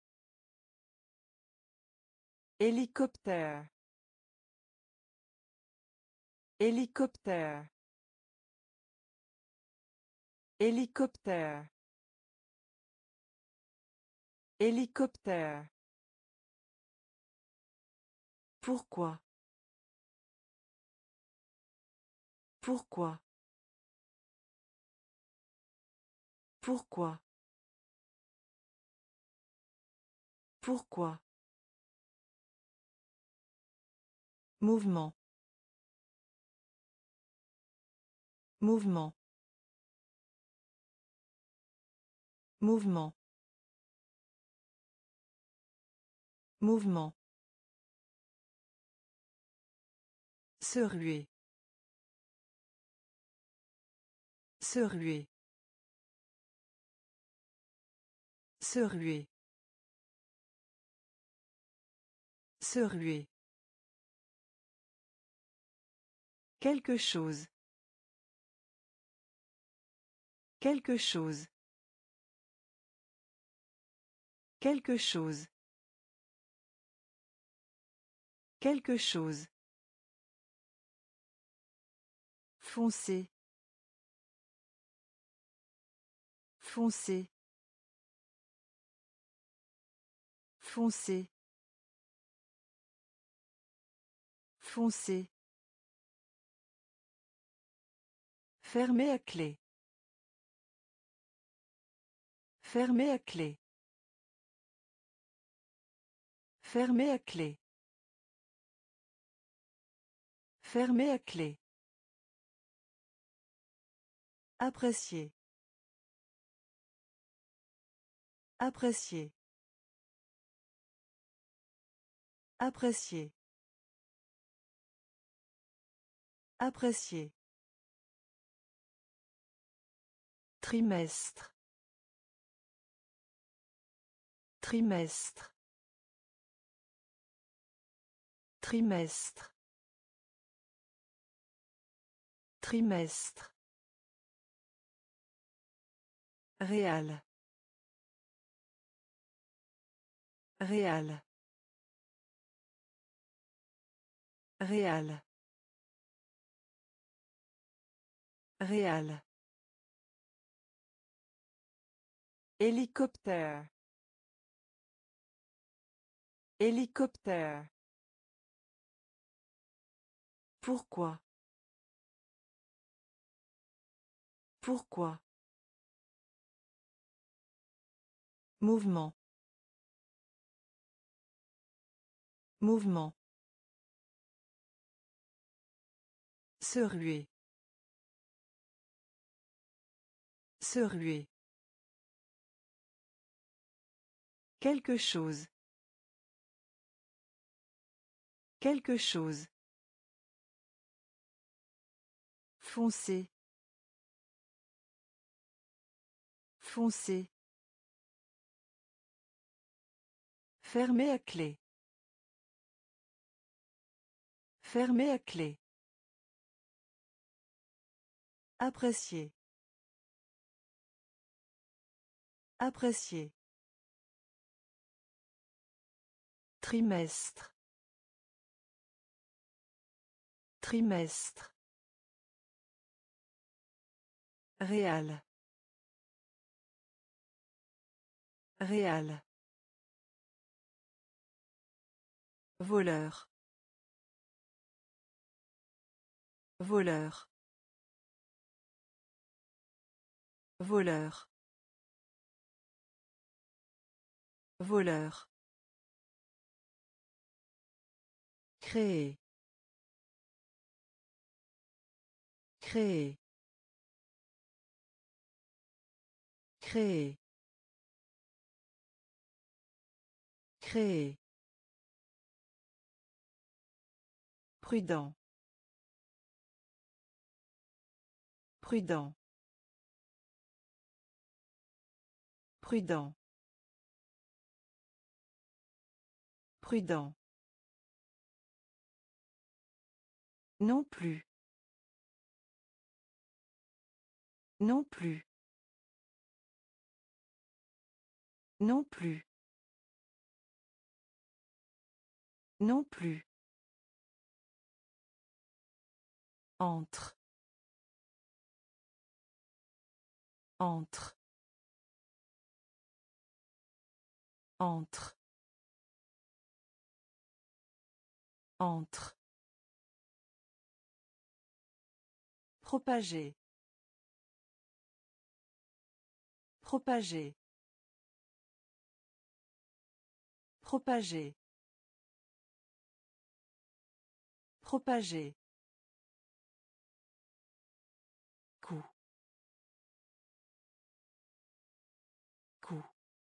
Hélicoptère. Hélicoptère. Hélicoptère. Hélicoptère. Pourquoi? Pourquoi? Pourquoi? Pourquoi? Mouvement. Mouvement. Mouvement. Mouvement. Se ruer. Se ruer. Se ruer. Se ruer. Quelque chose. Quelque chose. Quelque chose. Quelque chose. Foncé. Foncé. Foncé. Foncé. Fermé à clé. Fermé à clé. Fermé à clé. Fermé à clé. Apprécier. Apprécier. Apprécier. Apprécier. Trimestre. Trimestre. Trimestre. Trimestre. Réal. Réal. Réal. Réal. Hélicoptère. Hélicoptère. Pourquoi? Pourquoi? Mouvement. Mouvement. Se ruer. Se ruer. Quelque chose. Quelque chose. Foncé. Foncé. Fermé à clé. Fermé à clé. Apprécier. Apprécier. Trimestre. Trimestre. Réal. Réal. Voleur. Voleur. Voleur. Voleur. Créer. Créer. Créer. Créer. Prudent. Prudent. Prudent. Prudent. Non plus. Non plus. Non plus. Non plus. Entre. Entre. Entre. Entre. Propager. Propager. Propager. Propager. Coup. Coup.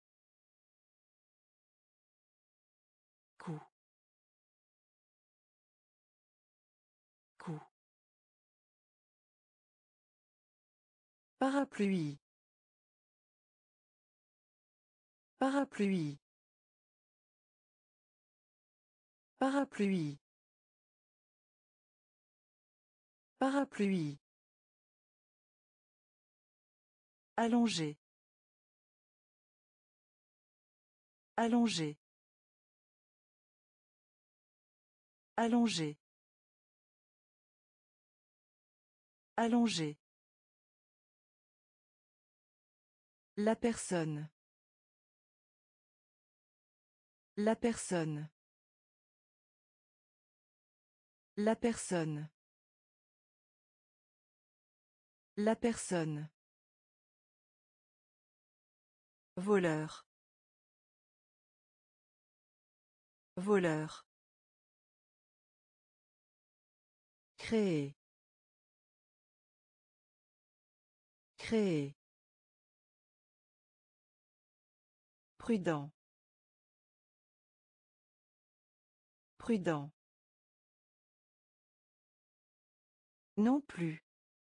Coup. Coup. Parapluie. Parapluie. Parapluie. Parapluie. Allongé. Allongé. Allongé. Allongé. La personne. La personne. La personne. La personne. Voleur. Voleur. Créer. Créer. Prudent. Prudent. Non plus.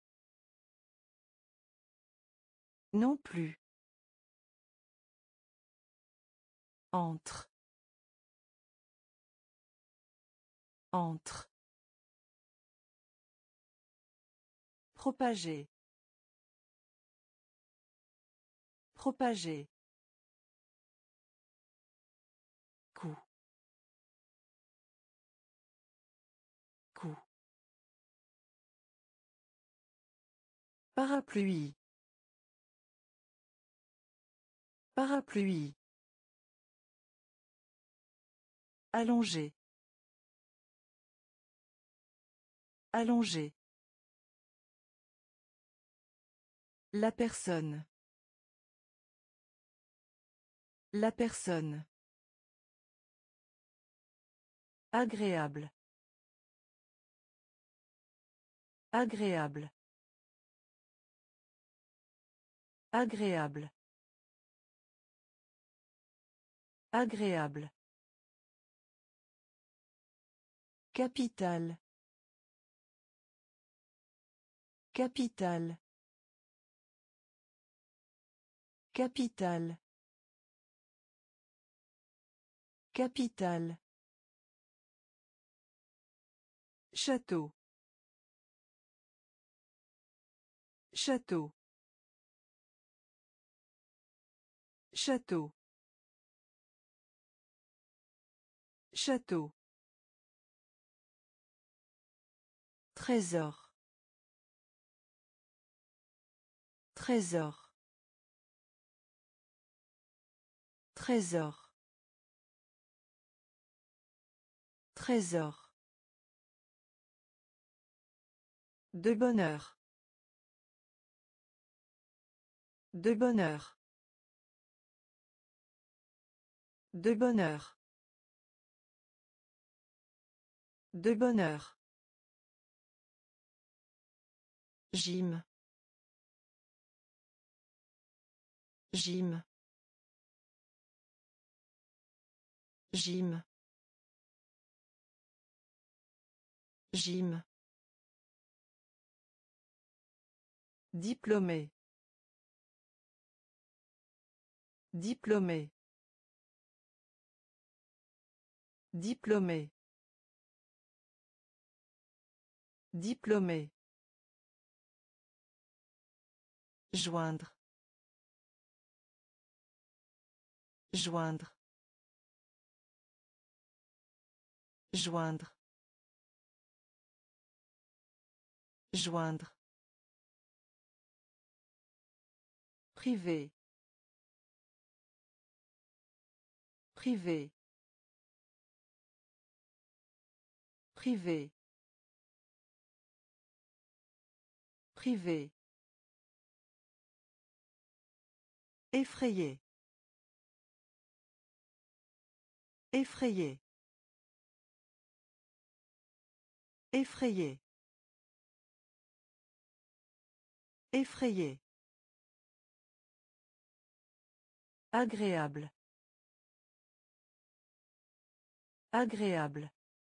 Non plus. Entre. Entre. Propager. Propager. Coup. Coup. Parapluie. Parapluie. Allongé. Allongé. La personne. La personne. Agréable. Agréable. Agréable. Agréable. Capitale. Capitale. Capitale. Capitale. Château. Château. Château. Château. Trésor. Trésor. Trésor. Trésor. De bonheur. De bonheur. De bonheur. De bonheur. Gym. Gym. Gym. Gym. Diplômé. Diplômé. Diplômé. Diplômé. Joindre. Joindre. Joindre. Joindre. Privé. Privé. Privé. Privé. Effrayé. Effrayé. Effrayé. Effrayé. Agréable. Agréable.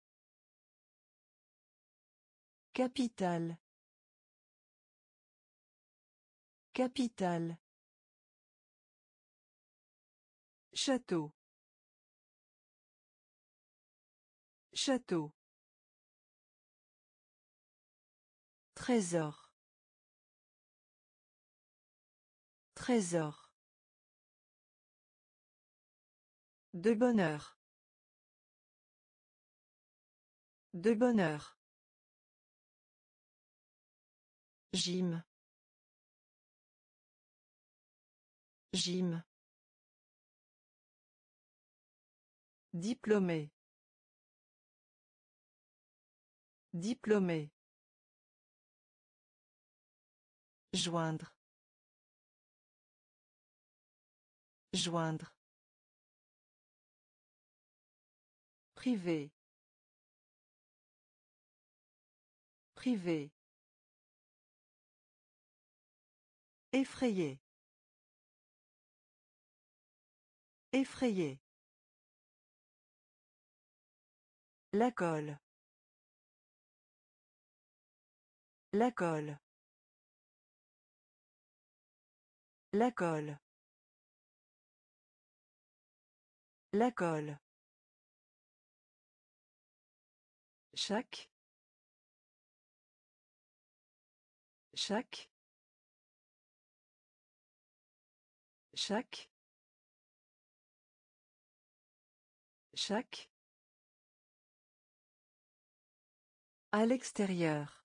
Capitale. Capitale. Château. Château. Trésor. Trésor. De bonheur. De bonheur. Gym. Gym. Diplômé. Diplômé. Joindre. Joindre. Privé. Privé. Effrayé. Effrayé. La colle. La colle. La colle. La colle. Chaque. Chaque. Chaque. Chaque. À l'extérieur.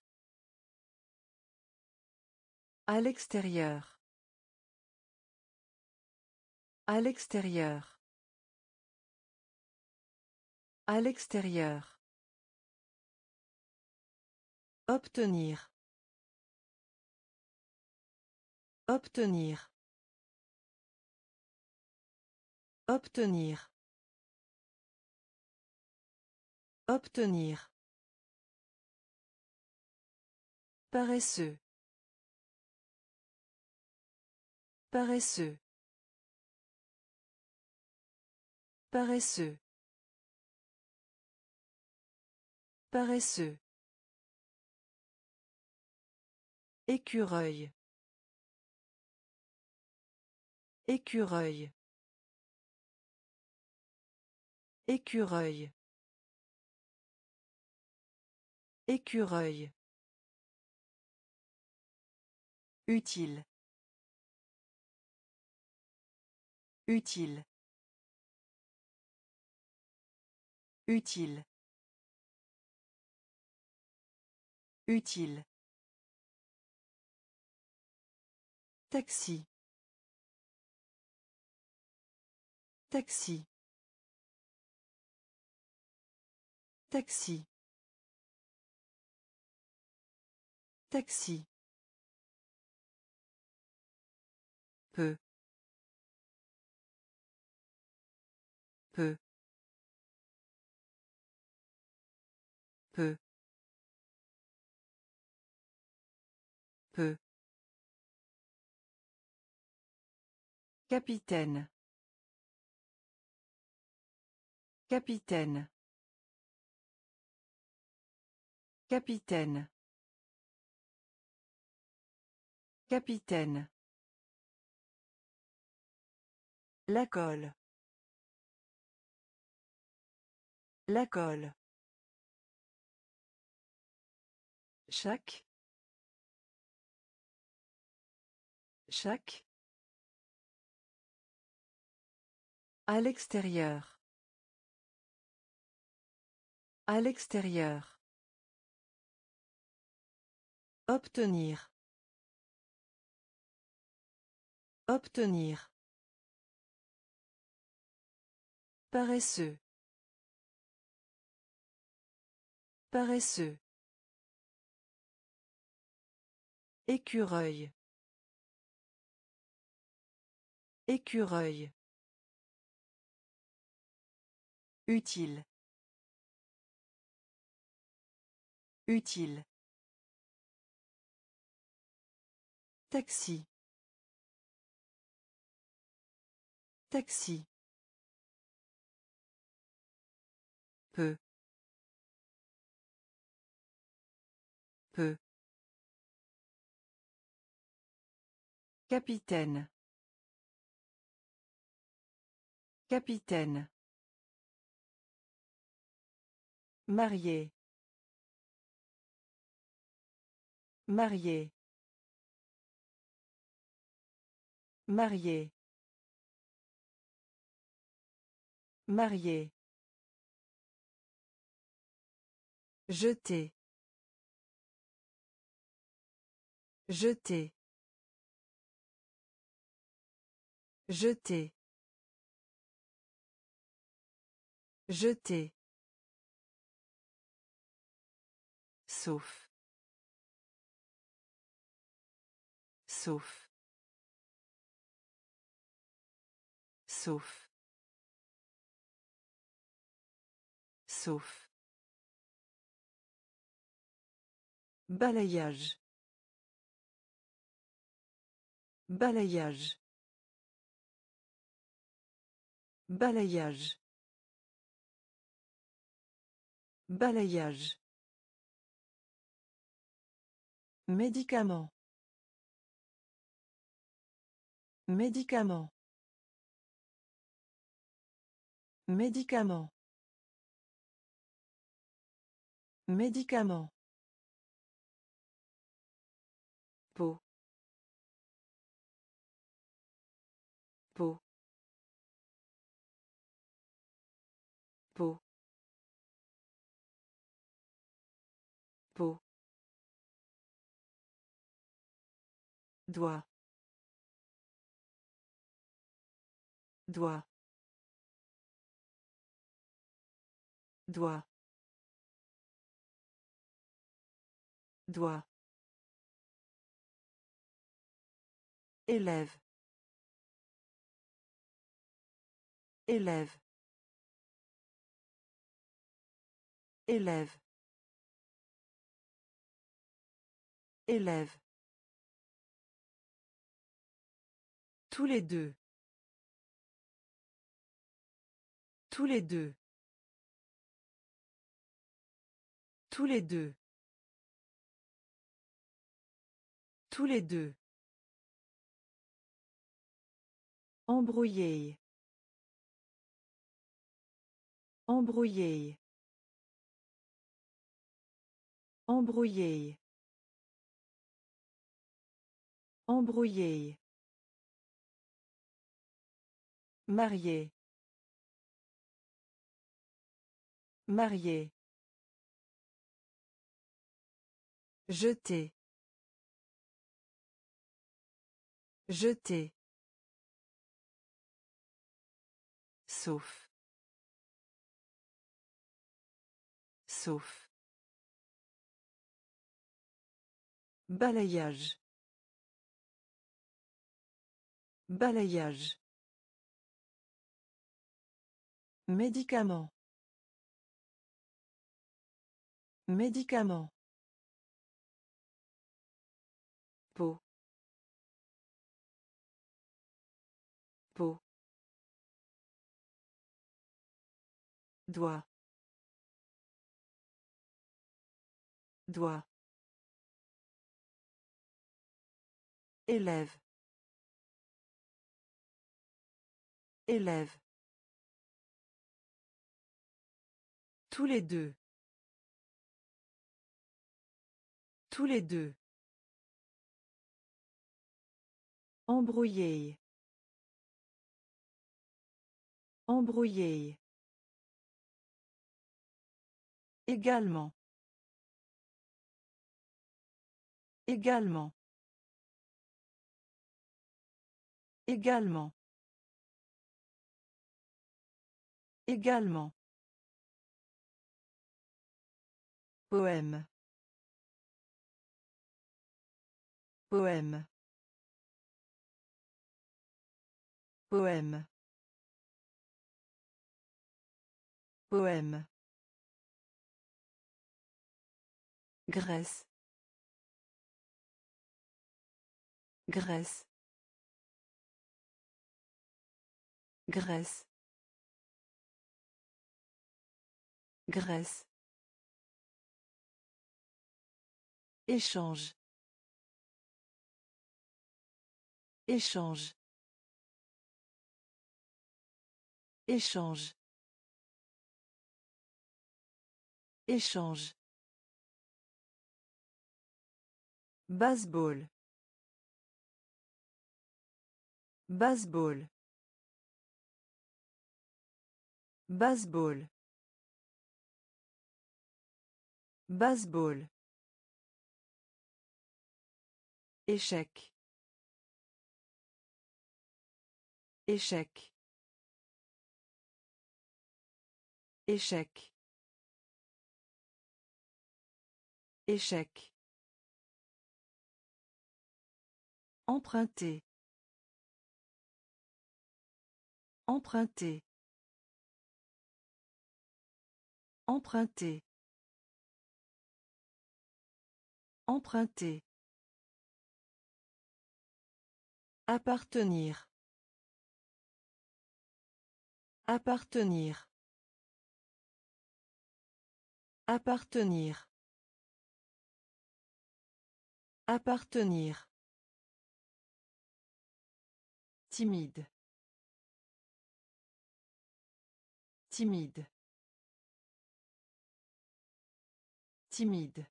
À l'extérieur. À l'extérieur. À l'extérieur. Obtenir. Obtenir. Obtenir. Obtenir. Paresseux. Paresseux. Paresseux. Paresseux. Écureuil. Écureuil. Écureuil. Écureuil. Utile. Utile. Utile. Utile. Taxi. Taxi. Taxi. Taxi. Peu. Peu. Peu. Peu. Capitaine. Capitaine. Capitaine. Capitaine. La colle. La colle. Chaque. Chaque. À l'extérieur. À l'extérieur. Obtenir. Obtenir. Paresseux. Paresseux. Écureuil. Écureuil. Utile. Utile. Taxi. Taxi. Peu. Peu. Capitaine. Capitaine. Marié. Marié. Marié. Marié. Jeter. Jeter. Jeter. Jeter. Sauf. Sauf. Sauf. Sauf. Balayage. Balayage. Balayage. Balayage. Médicament. Médicament. Médicament. Médicament. Peau. Peau. Peau. Peau. Doigt. Doigt. Doigt. Doigt. Élève. Élève. Élève. Élève. Tous les deux. Tous les deux. Tous les deux. Tous les deux. Embrouiller. Embrouiller. Embrouiller. Embrouiller. Marié. Marié. Jeter. Jeter. Sauf. Sauf. Balayage. Balayage. Médicament. Médicament. Peau. Peau. Doigt. Doigt. Élève. Élève. Tous les deux. Tous les deux. Embrouiller. Embrouiller. Également. Également. Également. Également. Poème. Poème. Poème. Poème. Graisse. Graisse. Graisse. Graisse. Échange. Échange. Échange. Échange. Baseball. Baseball. Baseball. Baseball. Échec. Échec. Échec. Échec. Emprunter. Emprunter. Emprunter. Emprunter. Appartenir. Appartenir. Appartenir. Appartenir. Timide. Timide. Timide.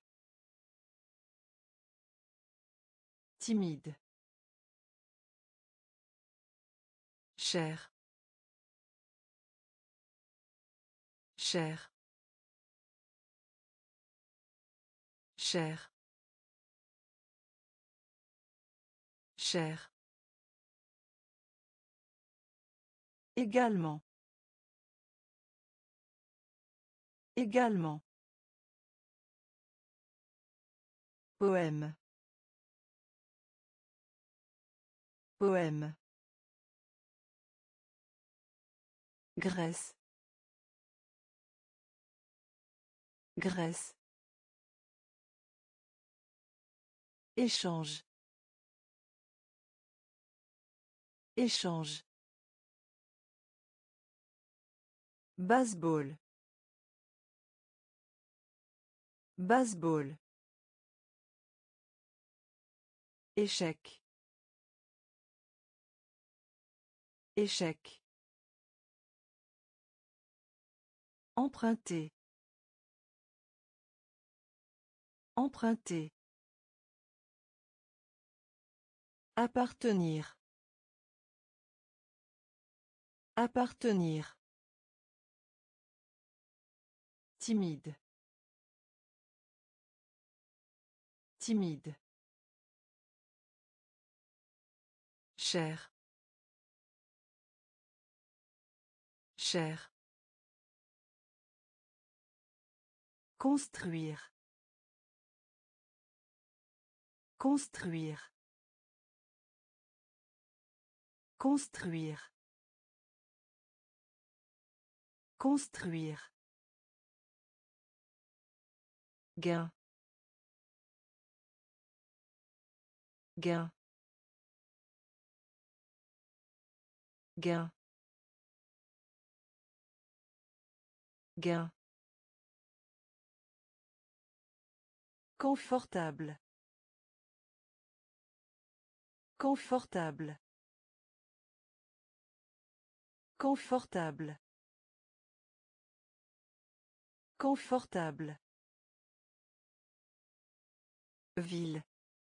Timide. Cher. Cher. Cher. Cher. Également. Également. Poème. Poème. Graisse. Graisse. Échange. Échange. Baseball. Baseball. Échec. Échec. Emprunter. Emprunter. Appartenir. Appartenir. Timide. Timide. Cher. Cher. Construire. Construire. Construire. Construire. Gain. Gain. Gain. Gain. Confortable. Confortable. Confortable. Confortable. Ville.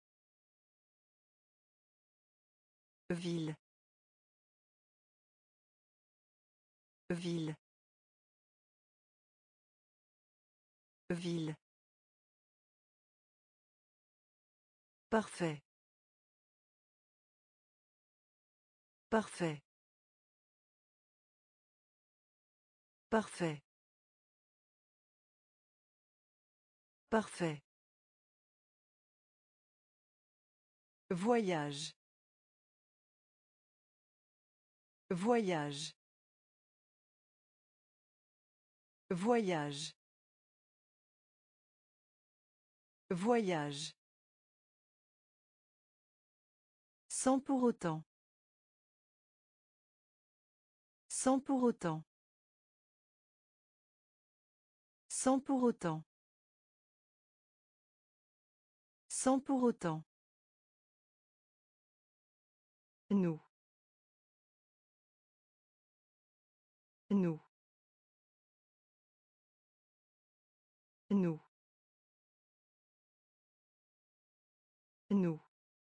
Ville. Ville. Ville. Parfait. Parfait. Parfait. Parfait. Voyage. Voyage. Voyage. Voyage. Sans pour autant. Sans pour autant. Sans pour autant. Sans pour autant. Nous. Nous. Nous. Nous.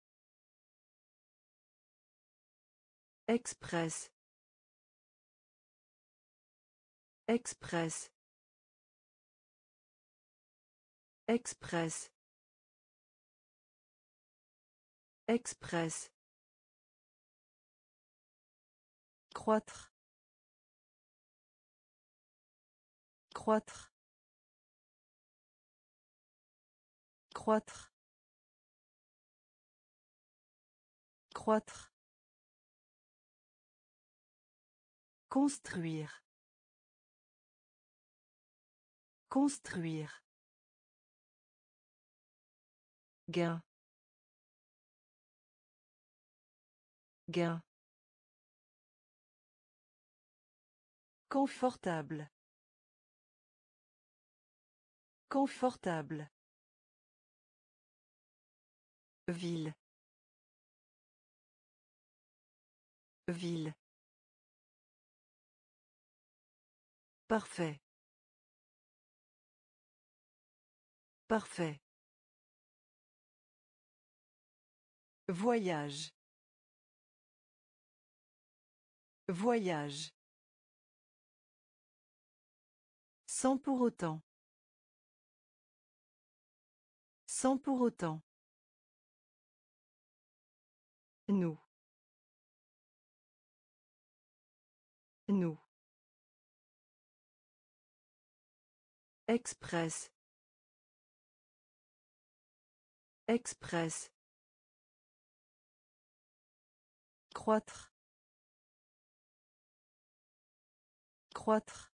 Express. Express. Express. Express. Croître. Croître. Croître. Croître. Construire. Construire. Gain. Gain. Confortable. Confortable. Ville. Ville. Parfait. Parfait. Voyage. Voyage. Sans pour autant. Sans pour autant. Nous. Nous. Express. Express. Croître. Croître.